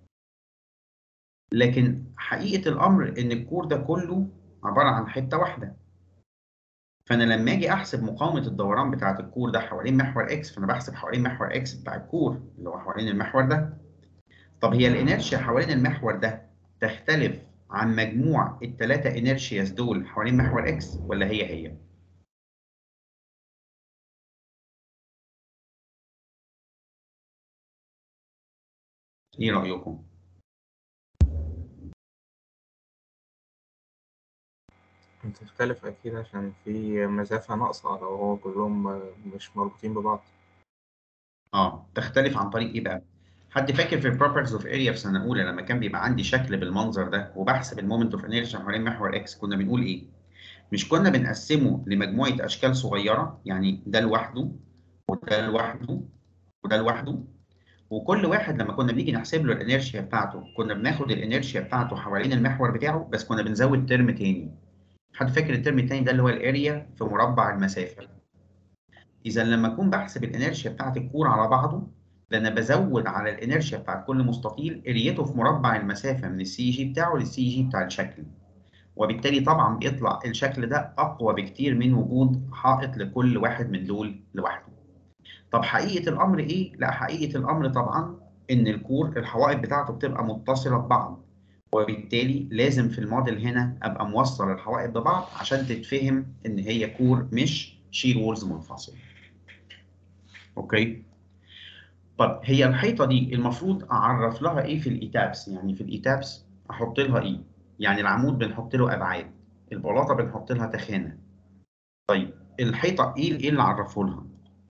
لكن حقيقة الأمر إن الكور ده كله عبارة عن حتة واحدة. فأنا لما أجي أحسب مقاومة الدوران بتاعت الكور ده حوالين محور اكس، فأنا بحسب حوالين محور اكس بتاع الكور اللي هو حوالين المحور ده. طب هي الإنرشيا حوالين المحور ده تختلف عن مجموع الثلاثة إنرشياس دول حوالين محور اكس ولا هي هي؟ إيه رأيكم؟ بتختلف أكيد عشان في مسافة ناقصة لو هو كلهم مش مربوطين ببعض. اه، تختلف عن طريق ايه بقى؟ حد فاكر في البروبرتيز اوف اريا في سنه اولى لما كان بيبقى عندي شكل بالمنظر ده وبحسب المومنت اوف انيرشيا حوالين محور اكس، كنا بنقول ايه؟ مش كنا بنقسمه لمجموعه اشكال صغيره، يعني ده لوحده وده لوحده وده لوحده، وكل واحد لما كنا بنيجي نحسب له الانيرشيا بتاعته كنا بناخد الانيرشيا بتاعته حوالين المحور بتاعه، بس كنا بنزود ترم تاني. حد فاكر الترم التاني ده اللي هو الاريا في مربع المسافه؟ اذا لما اكون بحسب الانرشيا بتاعت الكور على بعضه، ده انا بزود على الانرشيا بتاعت كل مستطيل اريته في مربع المسافه من السي جي بتاعه للسي جي بتاع الشكل، وبالتالي طبعا بيطلع الشكل ده اقوى بكتير من وجود حائط لكل واحد من دول لوحده. طب حقيقه الامر ايه؟ لا، حقيقه الامر طبعا ان الكور الحوائط بتاعته بتبقى متصله ببعض، وبالتالي لازم في الموديل هنا ابقى موصل الحوائط ببعض عشان تتفهم ان هي كور مش شير وولز منفصل. اوكي. طب هي الحيطه دي المفروض اعرف لها ايه في الايتابس؟ يعني في الايتابس احط لها ايه؟ يعني العمود بنحط له ابعاد، البلاطه بنحط لها تخانه. طيب الحيطه ايه ايه اللي اعرفه لها؟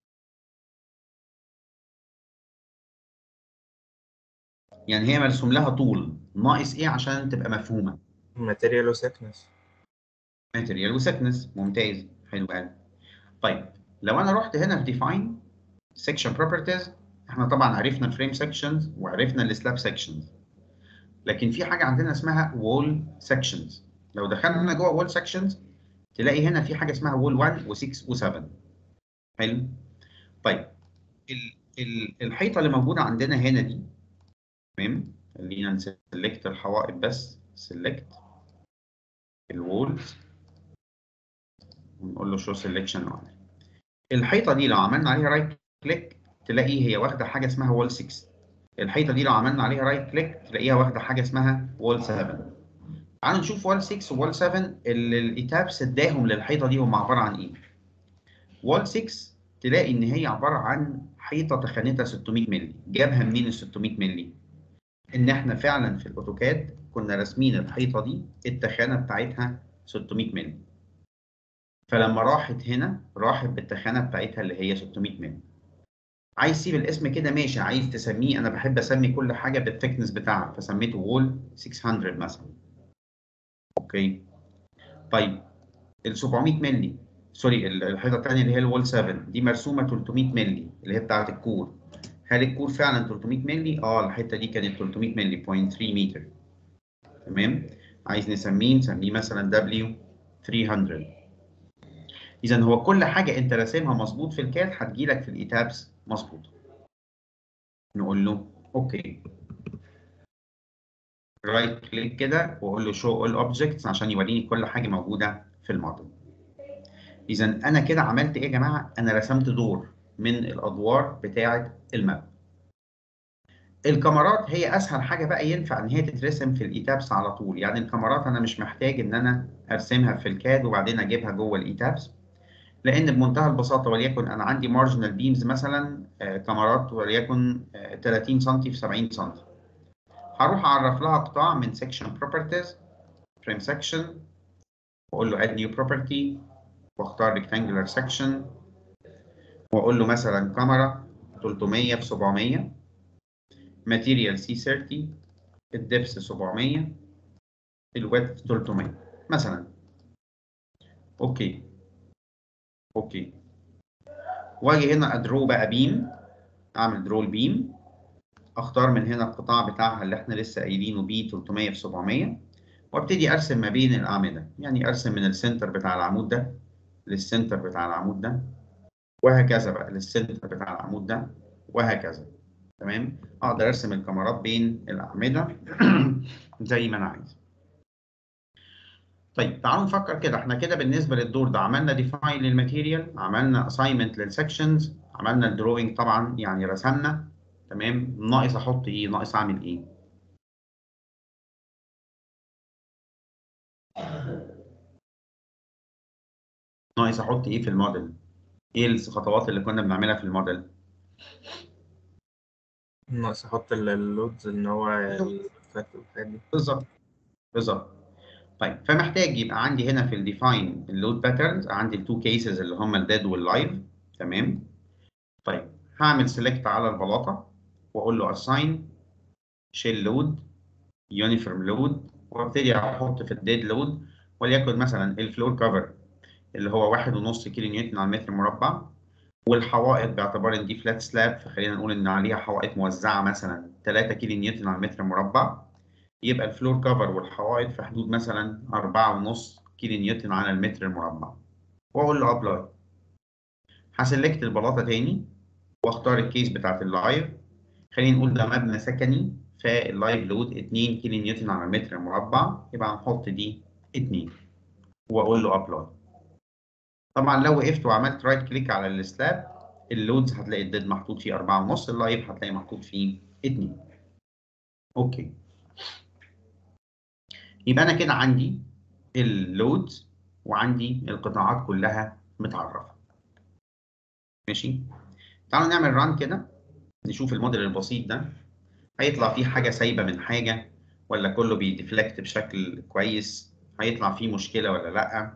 يعني هي مرسوم لها طول، ناقص ايه عشان تبقى مفهومه؟ ماتيريال وسكنس. ماتيريال وسكنس، ممتاز، حلو قوي. طيب لو انا رحت هنا في ديفاين سيكشن بروبرتيز، احنا طبعا عرفنا الفريم سيكشنز وعرفنا السلاب سيكشنز، لكن في حاجه عندنا اسمها وول سيكشنز. لو دخلنا جوه وول سيكشنز تلاقي هنا في حاجه اسمها وول واحد و6 و7. حلو. طيب ال ال الحيطه اللي موجوده عندنا هنا دي، تمام، خلينا نسلكت الحوائط بس، سلكت الوولز ونقول له شو سيلكشن. الحيطه دي لو عملنا عليها رايت كليك تلاقي هي واخده حاجه اسمها وول ستة. الحيطه دي لو عملنا عليها رايت كليك تلاقيها واخده حاجه اسمها وول سبعة. تعالوا نشوف وول ستة وول سبعة اللي الايتابس اداهم للحيطه دي هم عباره عن ايه. وول ستة تلاقي ان هي عباره عن حيطه تخانتها ستمائة مللي. جابها منين ال ستمائة مللي؟ ان احنا فعلا في الاوتوكاد كنا راسمين الحيطه دي التخانه بتاعتها ستمائة مللي، فلما راحت هنا راحت بالتخانه بتاعتها اللي هي ستمائة مللي. عايز تسيب الاسم كده ماشي، عايز تسميه، انا بحب اسمي كل حاجه بالثيكنس بتاعها فسميته وول ستمائة مثلا. اوكي. طيب ال سبعمائة مللي، سوري، ال- الحيطه الثانيه اللي هي الوول سبعة دي مرسومه ثلاثمائة مللي اللي هي بتاعه الكور. هل الكور فعلا ثلاثمائة مللي؟ اه الحته دي كانت ثلاثمائة مللي، صفر فاصلة ثلاثة متر. تمام. عايز نسميه نسميه مثلا دبليو ثلاثمائة. اذا هو كل حاجه انت راسمها مظبوط في الكاد هتجيلك في الايتابس مظبوط. نقول له اوكي، رايت كليك كده واقول له شو اول اوبجكتس عشان يوريني كل حاجه موجوده في الموديل. اذا انا كده عملت ايه يا جماعه؟ انا رسمت دور من الادوار بتاعه الماب. الكاميرات هي اسهل حاجه بقى ينفع ان هي تترسم في الايتابس على طول. يعني الكاميرات انا مش محتاج ان انا ارسمها في الكاد وبعدين اجيبها جوه الايتابس، لان بمنتهى البساطه وليكن انا عندي مارجنال بيمز مثلا آه، كاميرات وليكن آه، ثلاثين سم في سبعين سم، هروح اعرف لها قطاع من سيكشن بروبرتيز فريم سيكشن واقول له add new property واختار rectangular section واقول له مثلا كاميرا ثلاثمائة في سبعمائة، material سي ثلاثين، الدبس سبعمائة، الويدث ثلاثمائة مثلا. اوكي اوكي. واجي هنا ادرو بقى بيم، اعمل درو البيم، اختار من هنا القطاع بتاعها اللي احنا لسه قايلينه بي ثلاثمائة في سبعمائة، وابتدي ارسم ما بين الاعمده. يعني ارسم من السنتر بتاع العمود ده للسنتر بتاع العمود ده، وهكذا بقى للسنتر بتاع العمود ده، وهكذا. تمام. اقدر ارسم الكاميرات بين الاعمده زي ما انا عايز. طيب تعالوا نفكر كده، احنا كده بالنسبه للدور ده عملنا ديفاين للماتيريال، عملنا اساينمنت للسكشنز، عملنا الدروينج طبعا يعني رسمنا. تمام. ناقص احط ايه؟ ناقص اعمل ايه؟ ناقص احط ايه في الموديل؟ ايه الخطوات اللي كنا بنعملها في الموديل؟ ناقص احط ال- اللودز ان هو الفات والحاجات دي. بالظبط بالظبط. طيب فمحتاج يبقى عندي هنا في الديفاين اللود باترنز عندي التو كيسز اللي هم الديد واللايف. تمام. طيب هعمل سيلكت على البلاطه واقول له assign شيل لود يونيفورم لود، وابتدي احط في الديد لود وليكن مثلا الفلور كفر اللي هو واحد ونص كيلو نيوتن على المتر مربع، والحوائط باعتبار ان دي فلات سلاب فخلينا نقول ان عليها حوائط موزعه مثلا ثلاثة كيلو نيوتن على المتر مربع، يبقى الفلور كفر والحوائط في حدود مثلا أربعة ونص كيلو نيوتن على المتر المربع، واقول له ابلاي. هسلكت البلاطه تاني واختار الكيس بتاعت اللايف. خلينا نقول ده مبنى سكني فاللايف لود اتنين كيلو نيوتن على المتر مربع، يبقى هنحط دي اتنين واقول له ابلاي. طبعا لو وقفت وعملت رايت كليك على السلاب اللودز هتلاقي الديد محطوط فيه أربعة ونص، اللايف هتلاقي محطوط فيه اتنين. اوكي. يبقى انا كده عندي اللودز وعندي القطاعات كلها متعرفه. ماشي. تعالوا نعمل ران كده نشوف الموديل البسيط ده هيطلع فيه حاجه سايبه من حاجه، ولا كله بيديفلكت بشكل كويس، هيطلع فيه مشكله ولا لا.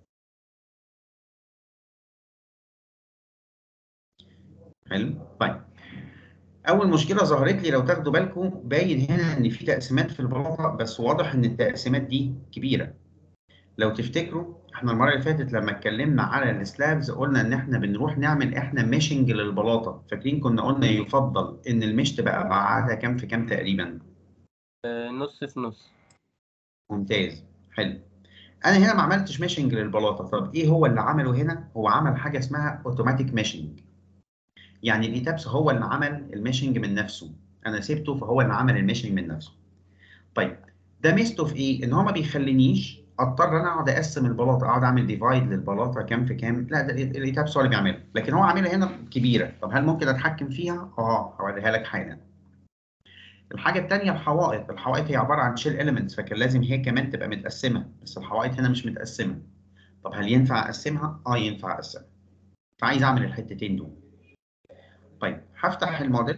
حلو. طيب اول مشكله ظهرت لي لو تاخدوا بالكم، باين هنا ان في تقسيمات في البلاطه، بس واضح ان التقسيمات دي كبيره. لو تفتكروا احنا المره اللي فاتت لما اتكلمنا على السلابز قلنا ان احنا بنروح نعمل احنا ميشنج للبلاطه. فاكرين كنا قلنا يفضل ان المش تبقى ابعادها كام في كام تقريبا؟ آه، نص في نص. ممتاز. حلو. انا هنا ما عملتش ميشنج للبلاطه. طب ايه هو اللي عمله هنا؟ هو عمل حاجه اسمها اوتوماتيك ميشنج. يعني الايتابس هو اللي عمل الميشنج من نفسه، انا سيبته فهو اللي عمل الميشنج من نفسه. طيب ده ميزته في ايه؟ ان هو ما بيخلينيش اضطر انا اقعد اقسم البلاطه، اقعد اعمل ديفايد للبلاطه كام في كام. لا، ده الايتابس هو اللي بيعملها، لكن هو عاملها هنا كبيره. طب هل ممكن اتحكم فيها؟ اه، هوريها لك حالا. الحاجه الثانيه الحوائط. الحوائط هي عباره عن شيل اليمنتس، فكان لازم هي كمان تبقى متقسمه، بس الحوائط هنا مش متقسمه. طب هل ينفع اقسمها؟ اه ينفع اقسمها. فعايز اعمل الحتتين دول. طيب هفتح الموديل.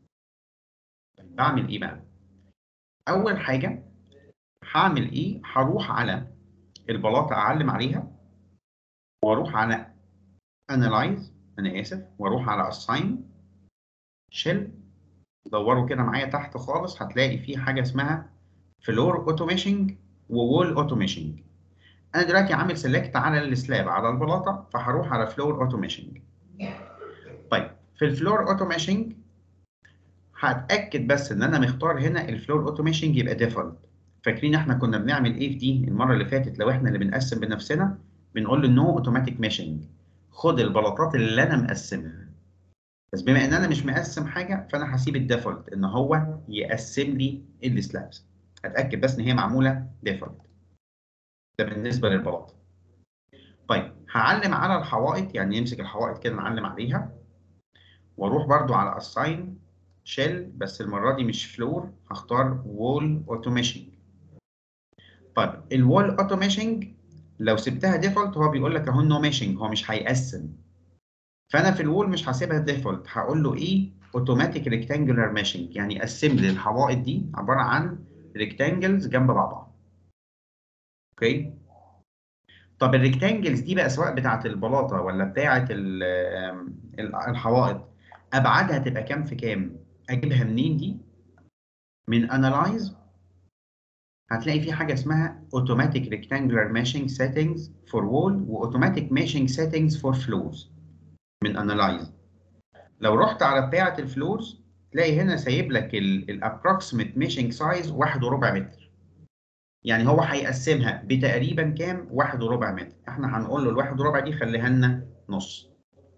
بعمل ايه بقى؟ اول حاجه هعمل ايه؟ هروح على البلاطه اعلم عليها، واروح على analyze، انا اسف، واروح على assign shell. دوروا كده معايا تحت خالص هتلاقي في حاجه اسمها floor automation وwall automation. انا دلوقتي عامل سيلكت على السلاب على البلاطه، فهروح على floor automation. طيب في الفلور automation هتاكد بس ان انا مختار هنا الفلور اوتوميشن يبقى ديفولت. فاكرين احنا كنا بنعمل ايه في دي المره اللي فاتت؟ لو احنا اللي بنقسم بنفسنا بنقول له نو اوتوماتيك ميشنج، خد البلاطات اللي انا مقسمها. بس بما ان انا مش مقسم حاجه فانا هسيب الديفولت ان هو يقسم لي السلابس. اتاكد بس ان هي معموله ديفولت. ده بالنسبه للبلاطه. طيب هعلم على الحوائط، يعني نمسك الحوائط كده نعلم عليها، واروح برضو على assign shell، بس المره دي مش فلور، هختار wall automation. طيب الوول automation لو سبتها ديفولت هو بيقول لك اهو نو ميشنج، هو مش هيقسم. فانا في الوول مش هسيبها ديفولت، هقول له ايه؟ اوتوماتيك ريكتانجولار ميشنج، يعني قسم لي الحوائط دي عباره عن ريكتانجلز جنب بعضها. اوكي. طب الريكتانجلز دي بقى سواء بتاعه البلاطه ولا بتاعه الحوائط، ابعادها تبقى كام في كام؟ اجيبها منين دي؟ من انالايز. هتلاقي في حاجه اسمها اوتوماتيك ريكتانجولار ماشينج سيتنجز فور وول واوتوماتيك ماشينج سيتنجز فور فلورز من انالايز. لو رحت على بتاعه الفلورز تلاقي هنا سايب لك الابروكسيمت ماشينج سايز واحد وربع متر. يعني هو هيقسمها بتقريبا كام؟ واحد وربع متر. احنا هنقول له الواحد وربع دي خليها لنا نص،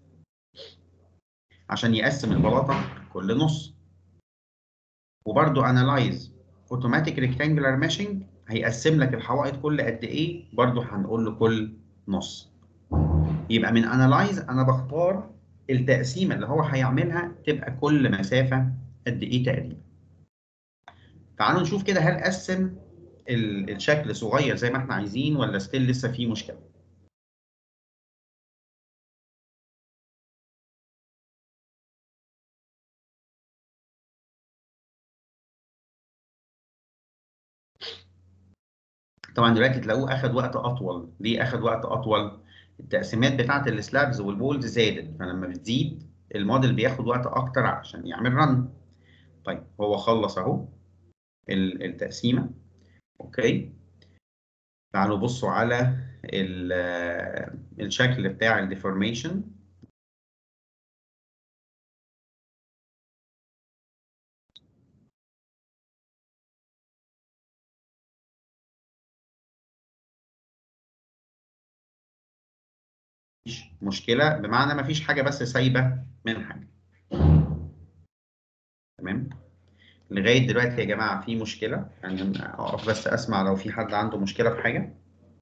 عشان يقسم البلاطه كل نص. وبرده انالايز اوتوماتيك ريكتانجولار ماشينج هيقسم لك الحوائط كل قد ايه؟ برده هنقول له كل نص. يبقى من انالايز انا بختار التقسيمه اللي هو هيعملها تبقى كل مسافه قد ايه تقريبا. تعالوا نشوف كده، هل قسم الشكل صغير زي ما احنا عايزين ولا ستيل لسه فيه مشكله؟ طبعا دلوقتي تلاقوه اخد وقت اطول. ليه اخد وقت اطول؟ التقسيمات بتاعت السلابز والبولز زادت، فلما بتزيد الموديل بياخد وقت اكتر عشان يعمل رن. طيب هو خلص اهو التقسيمه. اوكي. تعالوا بصوا على الشكل بتاع الديفورميشن. مفيش مشكله، بمعنى مفيش حاجه بس سايبه من حاجه. تمام. لغايه دلوقتي يا جماعه في مشكله؟ يعني اقف بس اسمع لو في حد عنده مشكله في حاجه.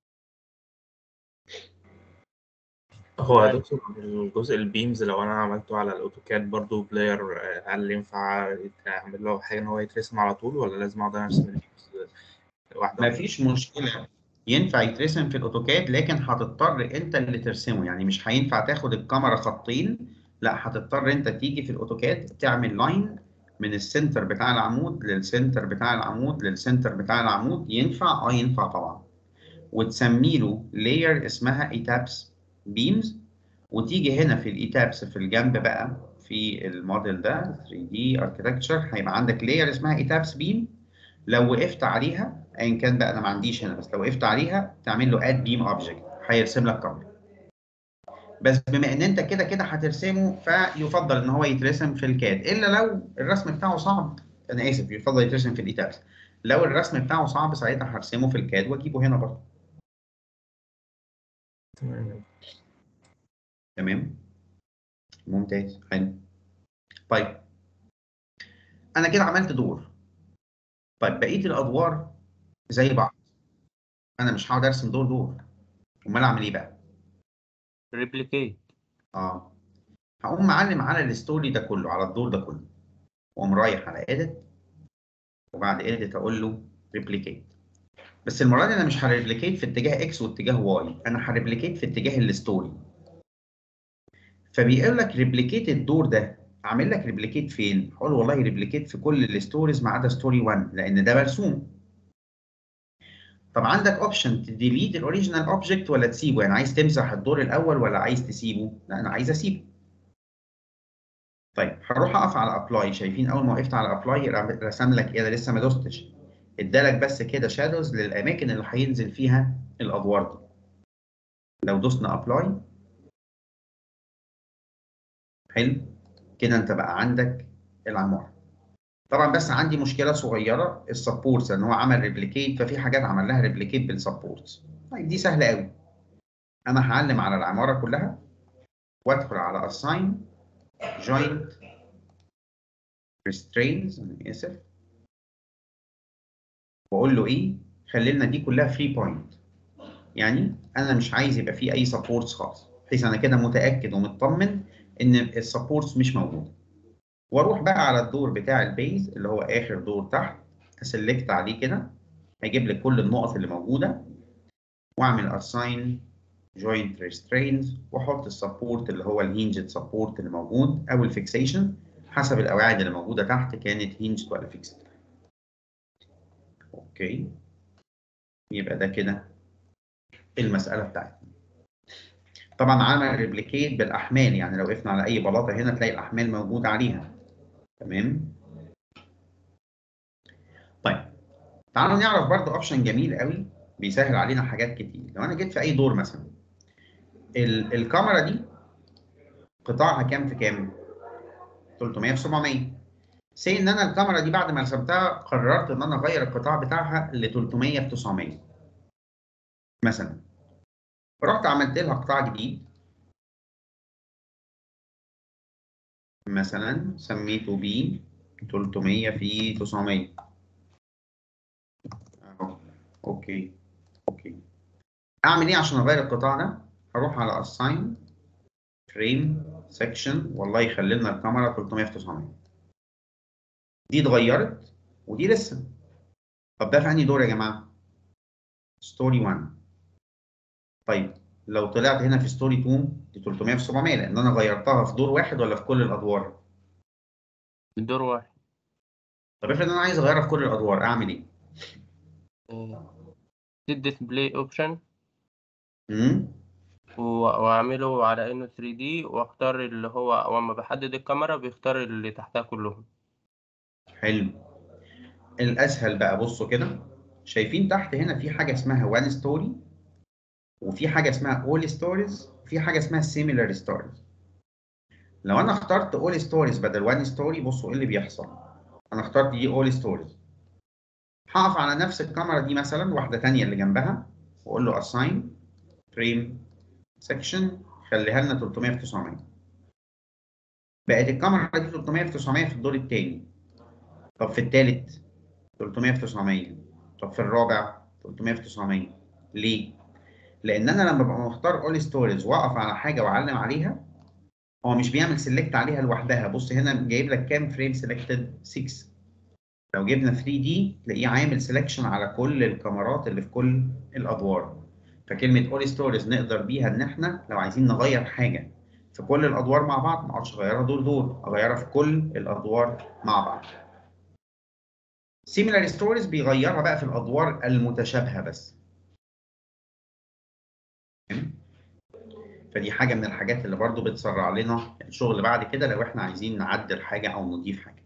هو يا دكتور الجزء البيمز لو انا عملته على الاوتوكاد برضو بلاير، هل ينفع اعمل له حاجه ان هو يترسم على طول ولا لازم اقعد ارسم البيمز واحده واحده؟ مفيش مشكله، ينفع يترسم في الاوتوكاد، لكن هتضطر انت اللي ترسمه. يعني مش هينفع تاخد الكاميرا خطين لا، هتضطر انت تيجي في الاوتوكاد تعمل لاين من السنتر بتاع العمود للسنتر بتاع العمود للسنتر بتاع العمود. ينفع؟ اه ينفع طبعا. وتسمي له لاير اسمها ايتابس بيمز، وتيجي هنا في الايتابس في الجنب بقى في الموديل ده ثري دي اركتكتشر هيبقى عندك لاير اسمها ايتابس بيم. لو وقفت عليها ايا كان بقى، انا ما عنديش هنا، بس لو وقفت عليها تعمل له اد بيم اوبجكت هيرسم لك كاميرا. بس بما ان انت كده كده هترسمه فيفضل ان هو يترسم في الكاد، الا لو الرسم بتاعه صعب. انا اسف، يفضل يترسم في الايتابس. لو الرسم بتاعه صعب ساعتها هرسمه في الكاد واجيبه هنا برضه. تمام. تمام، ممتاز، حلو. طيب انا كده عملت دور. طيب بقيه الادوار زي بعض، انا مش هقعد ارسم دور دور، امال اعمل ايه بقى؟ ريبليكيت. اه، هقوم معلم على الستوري ده كله، على الدور ده كله، واقوم رايح على edit، وبعد edit اقول له replicate. بس المره دي انا مش هريبليكيت في اتجاه اكس واتجاه واي، انا هريبليكيت في اتجاه الستوري. فبيقول لك ريبليكيت الدور ده، اعمل لك ريبليكيت فين؟ هقول والله ريبليكيت في كل الستوريز ما عدا ستوري واحد لان ده مرسوم. طب عندك اوبشن تديليت الاوريجينال اوبجكت ولا تسيبه؟ يعني عايز تمسح الدور الاول ولا عايز تسيبه؟ لا انا عايز اسيبه. طيب هروح اقف على ابلاي. شايفين اول ما وقفت على ابلاي رسم لك ايه؟ انا لسه ما دوستش، ادالك بس كده شادوز للاماكن اللي هينزل فيها الادوار دي. لو دوسنا ابلاي، حلو كده انت بقى عندك العماره. طبعا بس عندي مشكله صغيره، السبورتس، ان هو عمل ريبليكيت، ففي حاجات عمل لها ريبليكيت بالسبورتس. طيب دي سهله قوي. انا هعلم على العماره كلها وادخل على assign joint restraints، انا اسف، واقول له ايه؟ خلي لنا دي كلها فري بوينت. يعني انا مش عايز يبقى فيه اي سبورتس خالص، بحيث انا كده متاكد ومطمن ان السبورتس مش موجوده. واروح بقى على الدور بتاع البيز اللي هو اخر دور تحت، اسلكت عليه كده، هيجيب لي كل النقط اللي موجوده، واعمل assign joint restraints، واحط السبورت اللي هو الهينجد سبورت اللي موجود او الفيكسيشن حسب القواعد اللي موجوده تحت، كانت هينجد ولا فيكسد. اوكي، يبقى ده كده المساله بتاعتنا. طبعا عمل ريبليكيت بالاحمال، يعني لو وقفنا على اي بلاطه هنا تلاقي الاحمال موجوده عليها. تمام. طيب تعالوا نعرف برضو اوبشن جميل قوي بيسهل علينا حاجات كتير. لو انا جيت في اي دور مثلا، ال- الكاميرا دي قطاعها كام في كام؟ ثلاثمية في سبعمية. سي ان انا الكاميرا دي بعد ما رسمتها قررت ان انا اغير القطاع بتاعها ل ثلاثمية في تسعمية مثلا. رحت عملت لها قطاع جديد مثلا سميته ب ثلاثمية في تسعمية اهو. اوكي اوكي. اعمل ايه عشان اغير القطاع ده؟ هروح على assign frame section، والله يخلي لنا الكاميرا ثلاثمية في تسعمية. دي اتغيرت ودي لسه. طب ده في انهي دور يا جماعه؟ ستوري واحد. طيب لو طلعت هنا في ستوري اتنين دي ثلاثمية في سبعمية، لان انا غيرتها في دور واحد ولا في كل الادوار؟ دور واحد. طب افرض انا عايز اغيرها في كل الادوار، اعمل ايه؟ تدي ديسبلاي اوبشن امم واعمله على انه ثري دي، واختار اللي هو لما بحدد الكاميرا بيختار اللي تحتها كلهم. حلو. الاسهل بقى بصوا كده، شايفين تحت هنا في حاجه اسمها وان ستوري، وفي حاجه اسمها اول ستوريز، وفي حاجه اسمها سيميلار ستوريز. لو انا اخترت اول ستوريز بدل وان ستوري، بصوا ايه اللي بيحصل. انا اخترت دي اول ستوريز، هقف على نفس الكاميرا دي مثلا واحده ثانيه اللي جنبها، واقول له assign frame section، خليها لنا ثلاثمية في تسعمية. بقت الكاميرا دي ثلاثمية في تسعمية في الدور الثاني. طب في الثالث ثلاثمية في تسعمية. طب في الرابع ثلاثمية في تسعمية. ليه؟ لان انا لما ببقى مختار اول ستوريز واقف على حاجه واعلم عليها، هو مش بيعمل سيلكت عليها لوحدها. بص هنا جايب لك كام فريم سيلكتد؟ ستة. لو جبنا ثري دي تلاقيه عامل سيلكشن على كل الكاميرات اللي في كل الادوار. فكلمه اول ستوريز نقدر بيها ان احنا لو عايزين نغير حاجه في كل الادوار مع بعض، ما اقعدش اغيرها دور دور، اغيرها في كل الادوار مع بعض. similar stories بيغيرها بقى في الادوار المتشابهه بس. فدي حاجه من الحاجات اللي برضو بتسرع لنا الشغل بعد كده لو احنا عايزين نعدل حاجه او نضيف حاجه.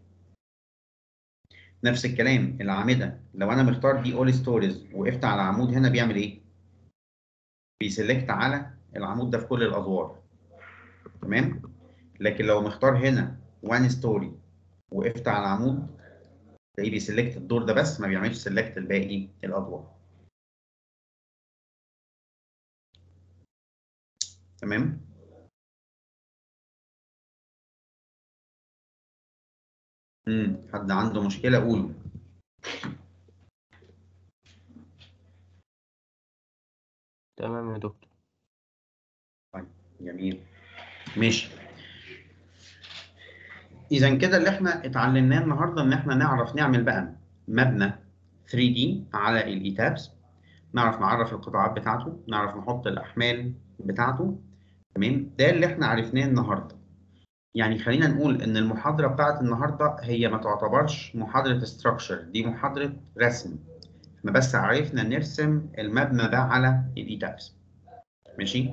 نفس الكلام الاعمده، لو انا مختار دي اول ستوريز وقفت على عمود هنا بيعمل ايه؟ بيسلكت على العمود ده في كل الادوار. تمام؟ لكن لو مختار هنا وان ستوري وقفت على عمود تلاقيه بيسلكت الدور ده بس، ما بيعملش سلكت الباقي الادوار. تمام؟ امم حد عنده مشكله قوله. تمام يا دكتور. طيب جميل ماشي. اذا كده اللي احنا اتعلمناه النهارده ان احنا نعرف نعمل بقى مبنى ثري دي على الايتابس، نعرف نعرف القطاعات بتاعته، نعرف نحط الاحمال بتاعته. تمام؟ ده اللي احنا عرفناه النهارده. يعني خلينا نقول ان المحاضره بتاعت النهارده هي ما تعتبرش محاضره ستراكشر، دي محاضره رسم. احنا بس عرفنا نرسم المبنى ده على الايتابس. ماشي؟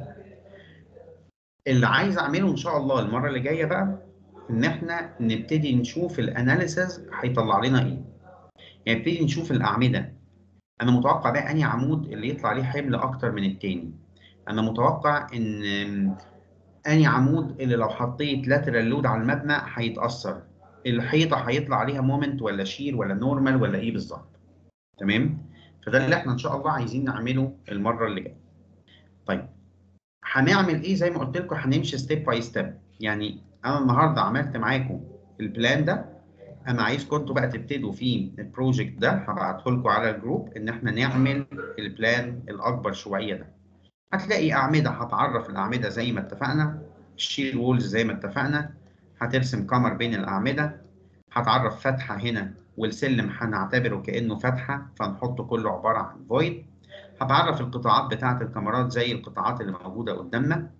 اللي عايز اعمله ان شاء الله المره اللي جايه بقى ان احنا نبتدي نشوف الاناليسز هيطلع لنا ايه. يعني نبتدي نشوف الاعمده. انا متوقع بقى انهي عمود اللي يطلع عليه حمل اكتر من التاني. انا متوقع ان انهي عمود اللي لو حطيت لاترال لود على المبنى هيتاثر، الحيطه هيطلع عليها مومنت ولا شير ولا نورمال ولا ايه بالظبط. تمام؟ فده اللي احنا ان شاء الله عايزين نعمله المره اللي جايه. طيب هنعمل ايه؟ زي ما قلت لكم هنمشي ستيب باي ستيب. يعني انا النهارده عملت معاكم البلان ده، انا عايزكم انتوا بقى تبتدوا في البروجكت ده، هبعته لكم على الجروب ان احنا نعمل البلان الاكبر شويه ده. هتلاقي اعمده، هتعرف الاعمده زي ما اتفقنا، الشير وولز زي ما اتفقنا، هترسم كمر بين الاعمده، هتعرف فتحه هنا والسلم هنعتبره كانه فتحه فنحط كله عباره عن فويد. هتعرف القطاعات بتاعه الكاميرات زي القطاعات اللي موجوده قدامنا.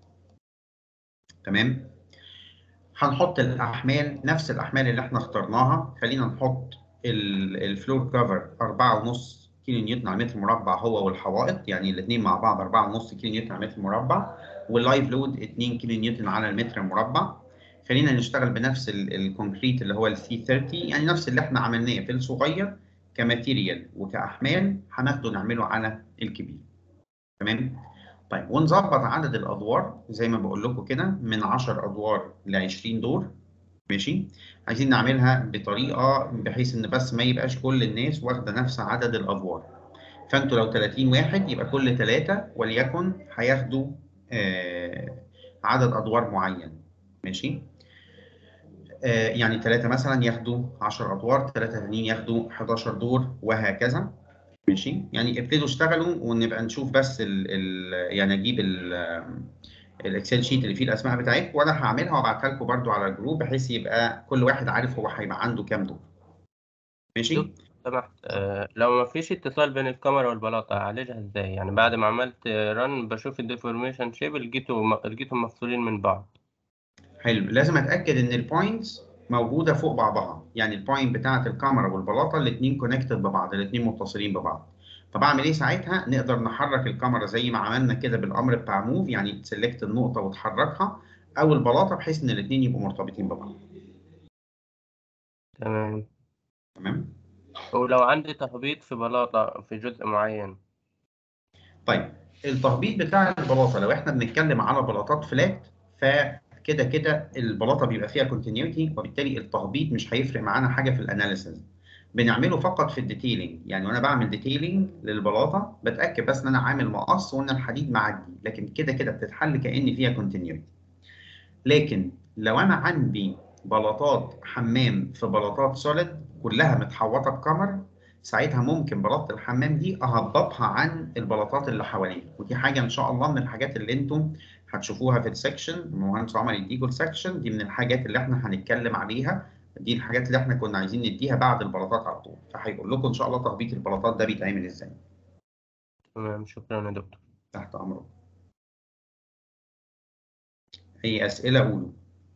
تمام؟ هنحط الاحمال نفس الاحمال اللي احنا اخترناها. خلينا نحط الفلور كفر أربعة ونص كيلو نيوتن على متر مربع هو والحوائط، يعني الاثنين مع بعض أربعة ونص كيلو نيوتن على متر مربع، واللايف لود اتنين كيلو نيوتن على المتر المربع. خلينا نشتغل بنفس الكونكريت اللي هو السي ثلاثين، يعني نفس اللي احنا عملناه في الصغير كماتيريال وكاحمال هناخده نعمله على الكبير. تمام؟ طيب ونظبط عدد الادوار زي ما بقول لكم كده من عشر ادوار ل عشرين دور. ماشي؟ عايزين نعملها بطريقه بحيث ان بس ما يبقاش كل الناس واخده نفس عدد الادوار. فانتوا لو ثلاثين واحد يبقى كل ثلاثه وليكن هياخدوا آه عدد ادوار معين. ماشي؟ آه يعني ثلاثه مثلا ياخدوا عشر ادوار، ثلاثه ثانيين ياخدوا حداشر دور وهكذا. ماشي؟ يعني ابتدوا اشتغلوا ونبقى نشوف بس ال ال يعني اجيب الاكسل شيت اللي فيه الاسماء بتاعتكم وانا هعملها وابعتها لكم برده على الجروب بحيث يبقى كل واحد عارف هو هيبقى عنده كام دور. ماشي؟ دكتور سمحت، آه لو ما فيش اتصال بين الكاميرا والبلاطة أعالجها ازاي؟ يعني بعد ما عملت رن بشوف الديفورميشن شيب لقيته لقيتهم مفصولين من بعض. حلو، لازم اتاكد ان البوينتس موجوده فوق بعضها، يعني البوينت بتاعه الكاميرا والبلاطه الاثنين كونكتد ببعض، الاثنين متصلين ببعض. طب اعمل ايه ساعتها؟ نقدر نحرك الكاميرا زي ما عملنا كده بالامر بتاع موف، يعني تسلكت النقطه وتحركها، او البلاطه بحيث ان الاثنين يبقوا مرتبطين ببعض. تمام. تمام؟ ولو عندي تهبيط في بلاطة في جزء معين. طيب التهبيط بتاع البلاطه لو احنا بنتكلم على بلاطات فلات فكده كده البلاطه بيبقى فيها كونتينيوتي، وبالتالي التهبيط مش هيفرق معانا حاجه في الاناليسز. بنعمله فقط في الديتيلنج، يعني وانا بعمل ديتيلنج للبلاطه بتاكد بس ان انا عامل مقص وان الحديد معدي، لكن كده كده بتتحل كأن فيها كونتينيوتي. لكن لو انا عندي بلاطات حمام في بلاطات سوليد كلها متحوطه بكمر، ساعتها ممكن بلاطه الحمام دي اهبطها عن البلاطات اللي حواليها، ودي حاجه ان شاء الله من الحاجات اللي انتم هتشوفوها في السكشن. المهندس عمر يديكوا السكشن دي من الحاجات اللي احنا هنتكلم عليها، دي الحاجات اللي احنا كنا عايزين نديها بعد البلاطات على طول، فهيقول لكم ان شاء الله تهبيط البلاطات ده بيتعمل ازاي. تمام، شكرا يا دكتور. تحت امرك. اي اسئله قولوا.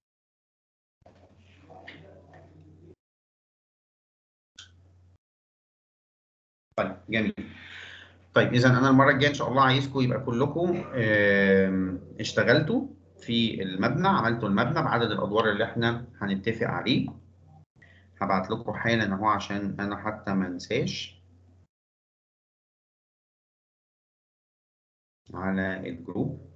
طيب جميل. طيب اذا انا المره الجايه ان شاء الله عايزكم يبقى كلكم اشتغلتوا في المبنى، عملتوا المبنى بعدد الادوار اللي احنا هنتفق عليه. هبعت لكم حالا اهو عشان انا حتى ما انساش على الجروب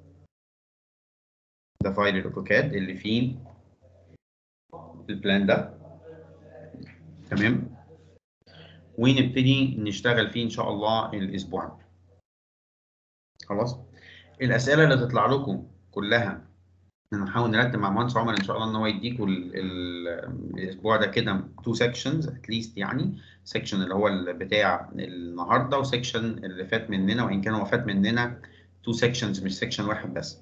ده فايل الاوتوكاد اللي فيه البلان ده، تمام، ونبتدي نشتغل فيه ان شاء الله الاسبوع. خلاص. الاسئله اللي تطلع لكم كلها هنحاول نرتب مع مهندس عمر ان شاء الله ان هو يديكوا الاسبوع ده كده تو سيكشنز اتليست، يعني سيكشن اللي هو بتاع النهارده وسيكشن اللي فات مننا، وان كان هو فات مننا تو سيكشنز مش سيكشن واحد بس.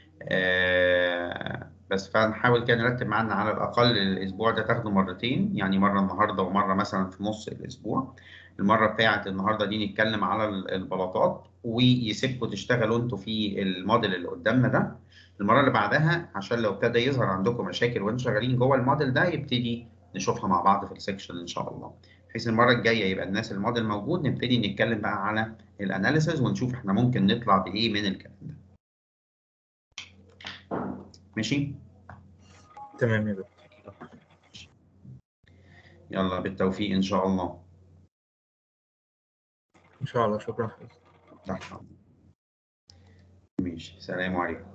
آه بس فنحاول كده نرتب معانا على الاقل الاسبوع ده تاخده مرتين، يعني مره النهارده ومره مثلا في نص الاسبوع. المره بتاعه النهارده دي نتكلم على البلاطات ويسيبكم تشتغلوا انتوا في الموديل اللي قدامنا ده. المره اللي بعدها عشان لو ابتدى يظهر عندكم مشاكل وانتوا شغالين جوه الموديل ده يبتدي نشوفها مع بعض في السكشن ان شاء الله، بحيث المره الجايه يبقى الناس الموديل موجود نبتدي نتكلم بقى على الاناليسز ونشوف احنا ممكن نطلع بايه من الكلام ده. ماشي؟ تمام يا دكتور. يلا بالتوفيق ان شاء الله. ان شاء الله. شكرا. تحت. ماشي، سلام عليكم.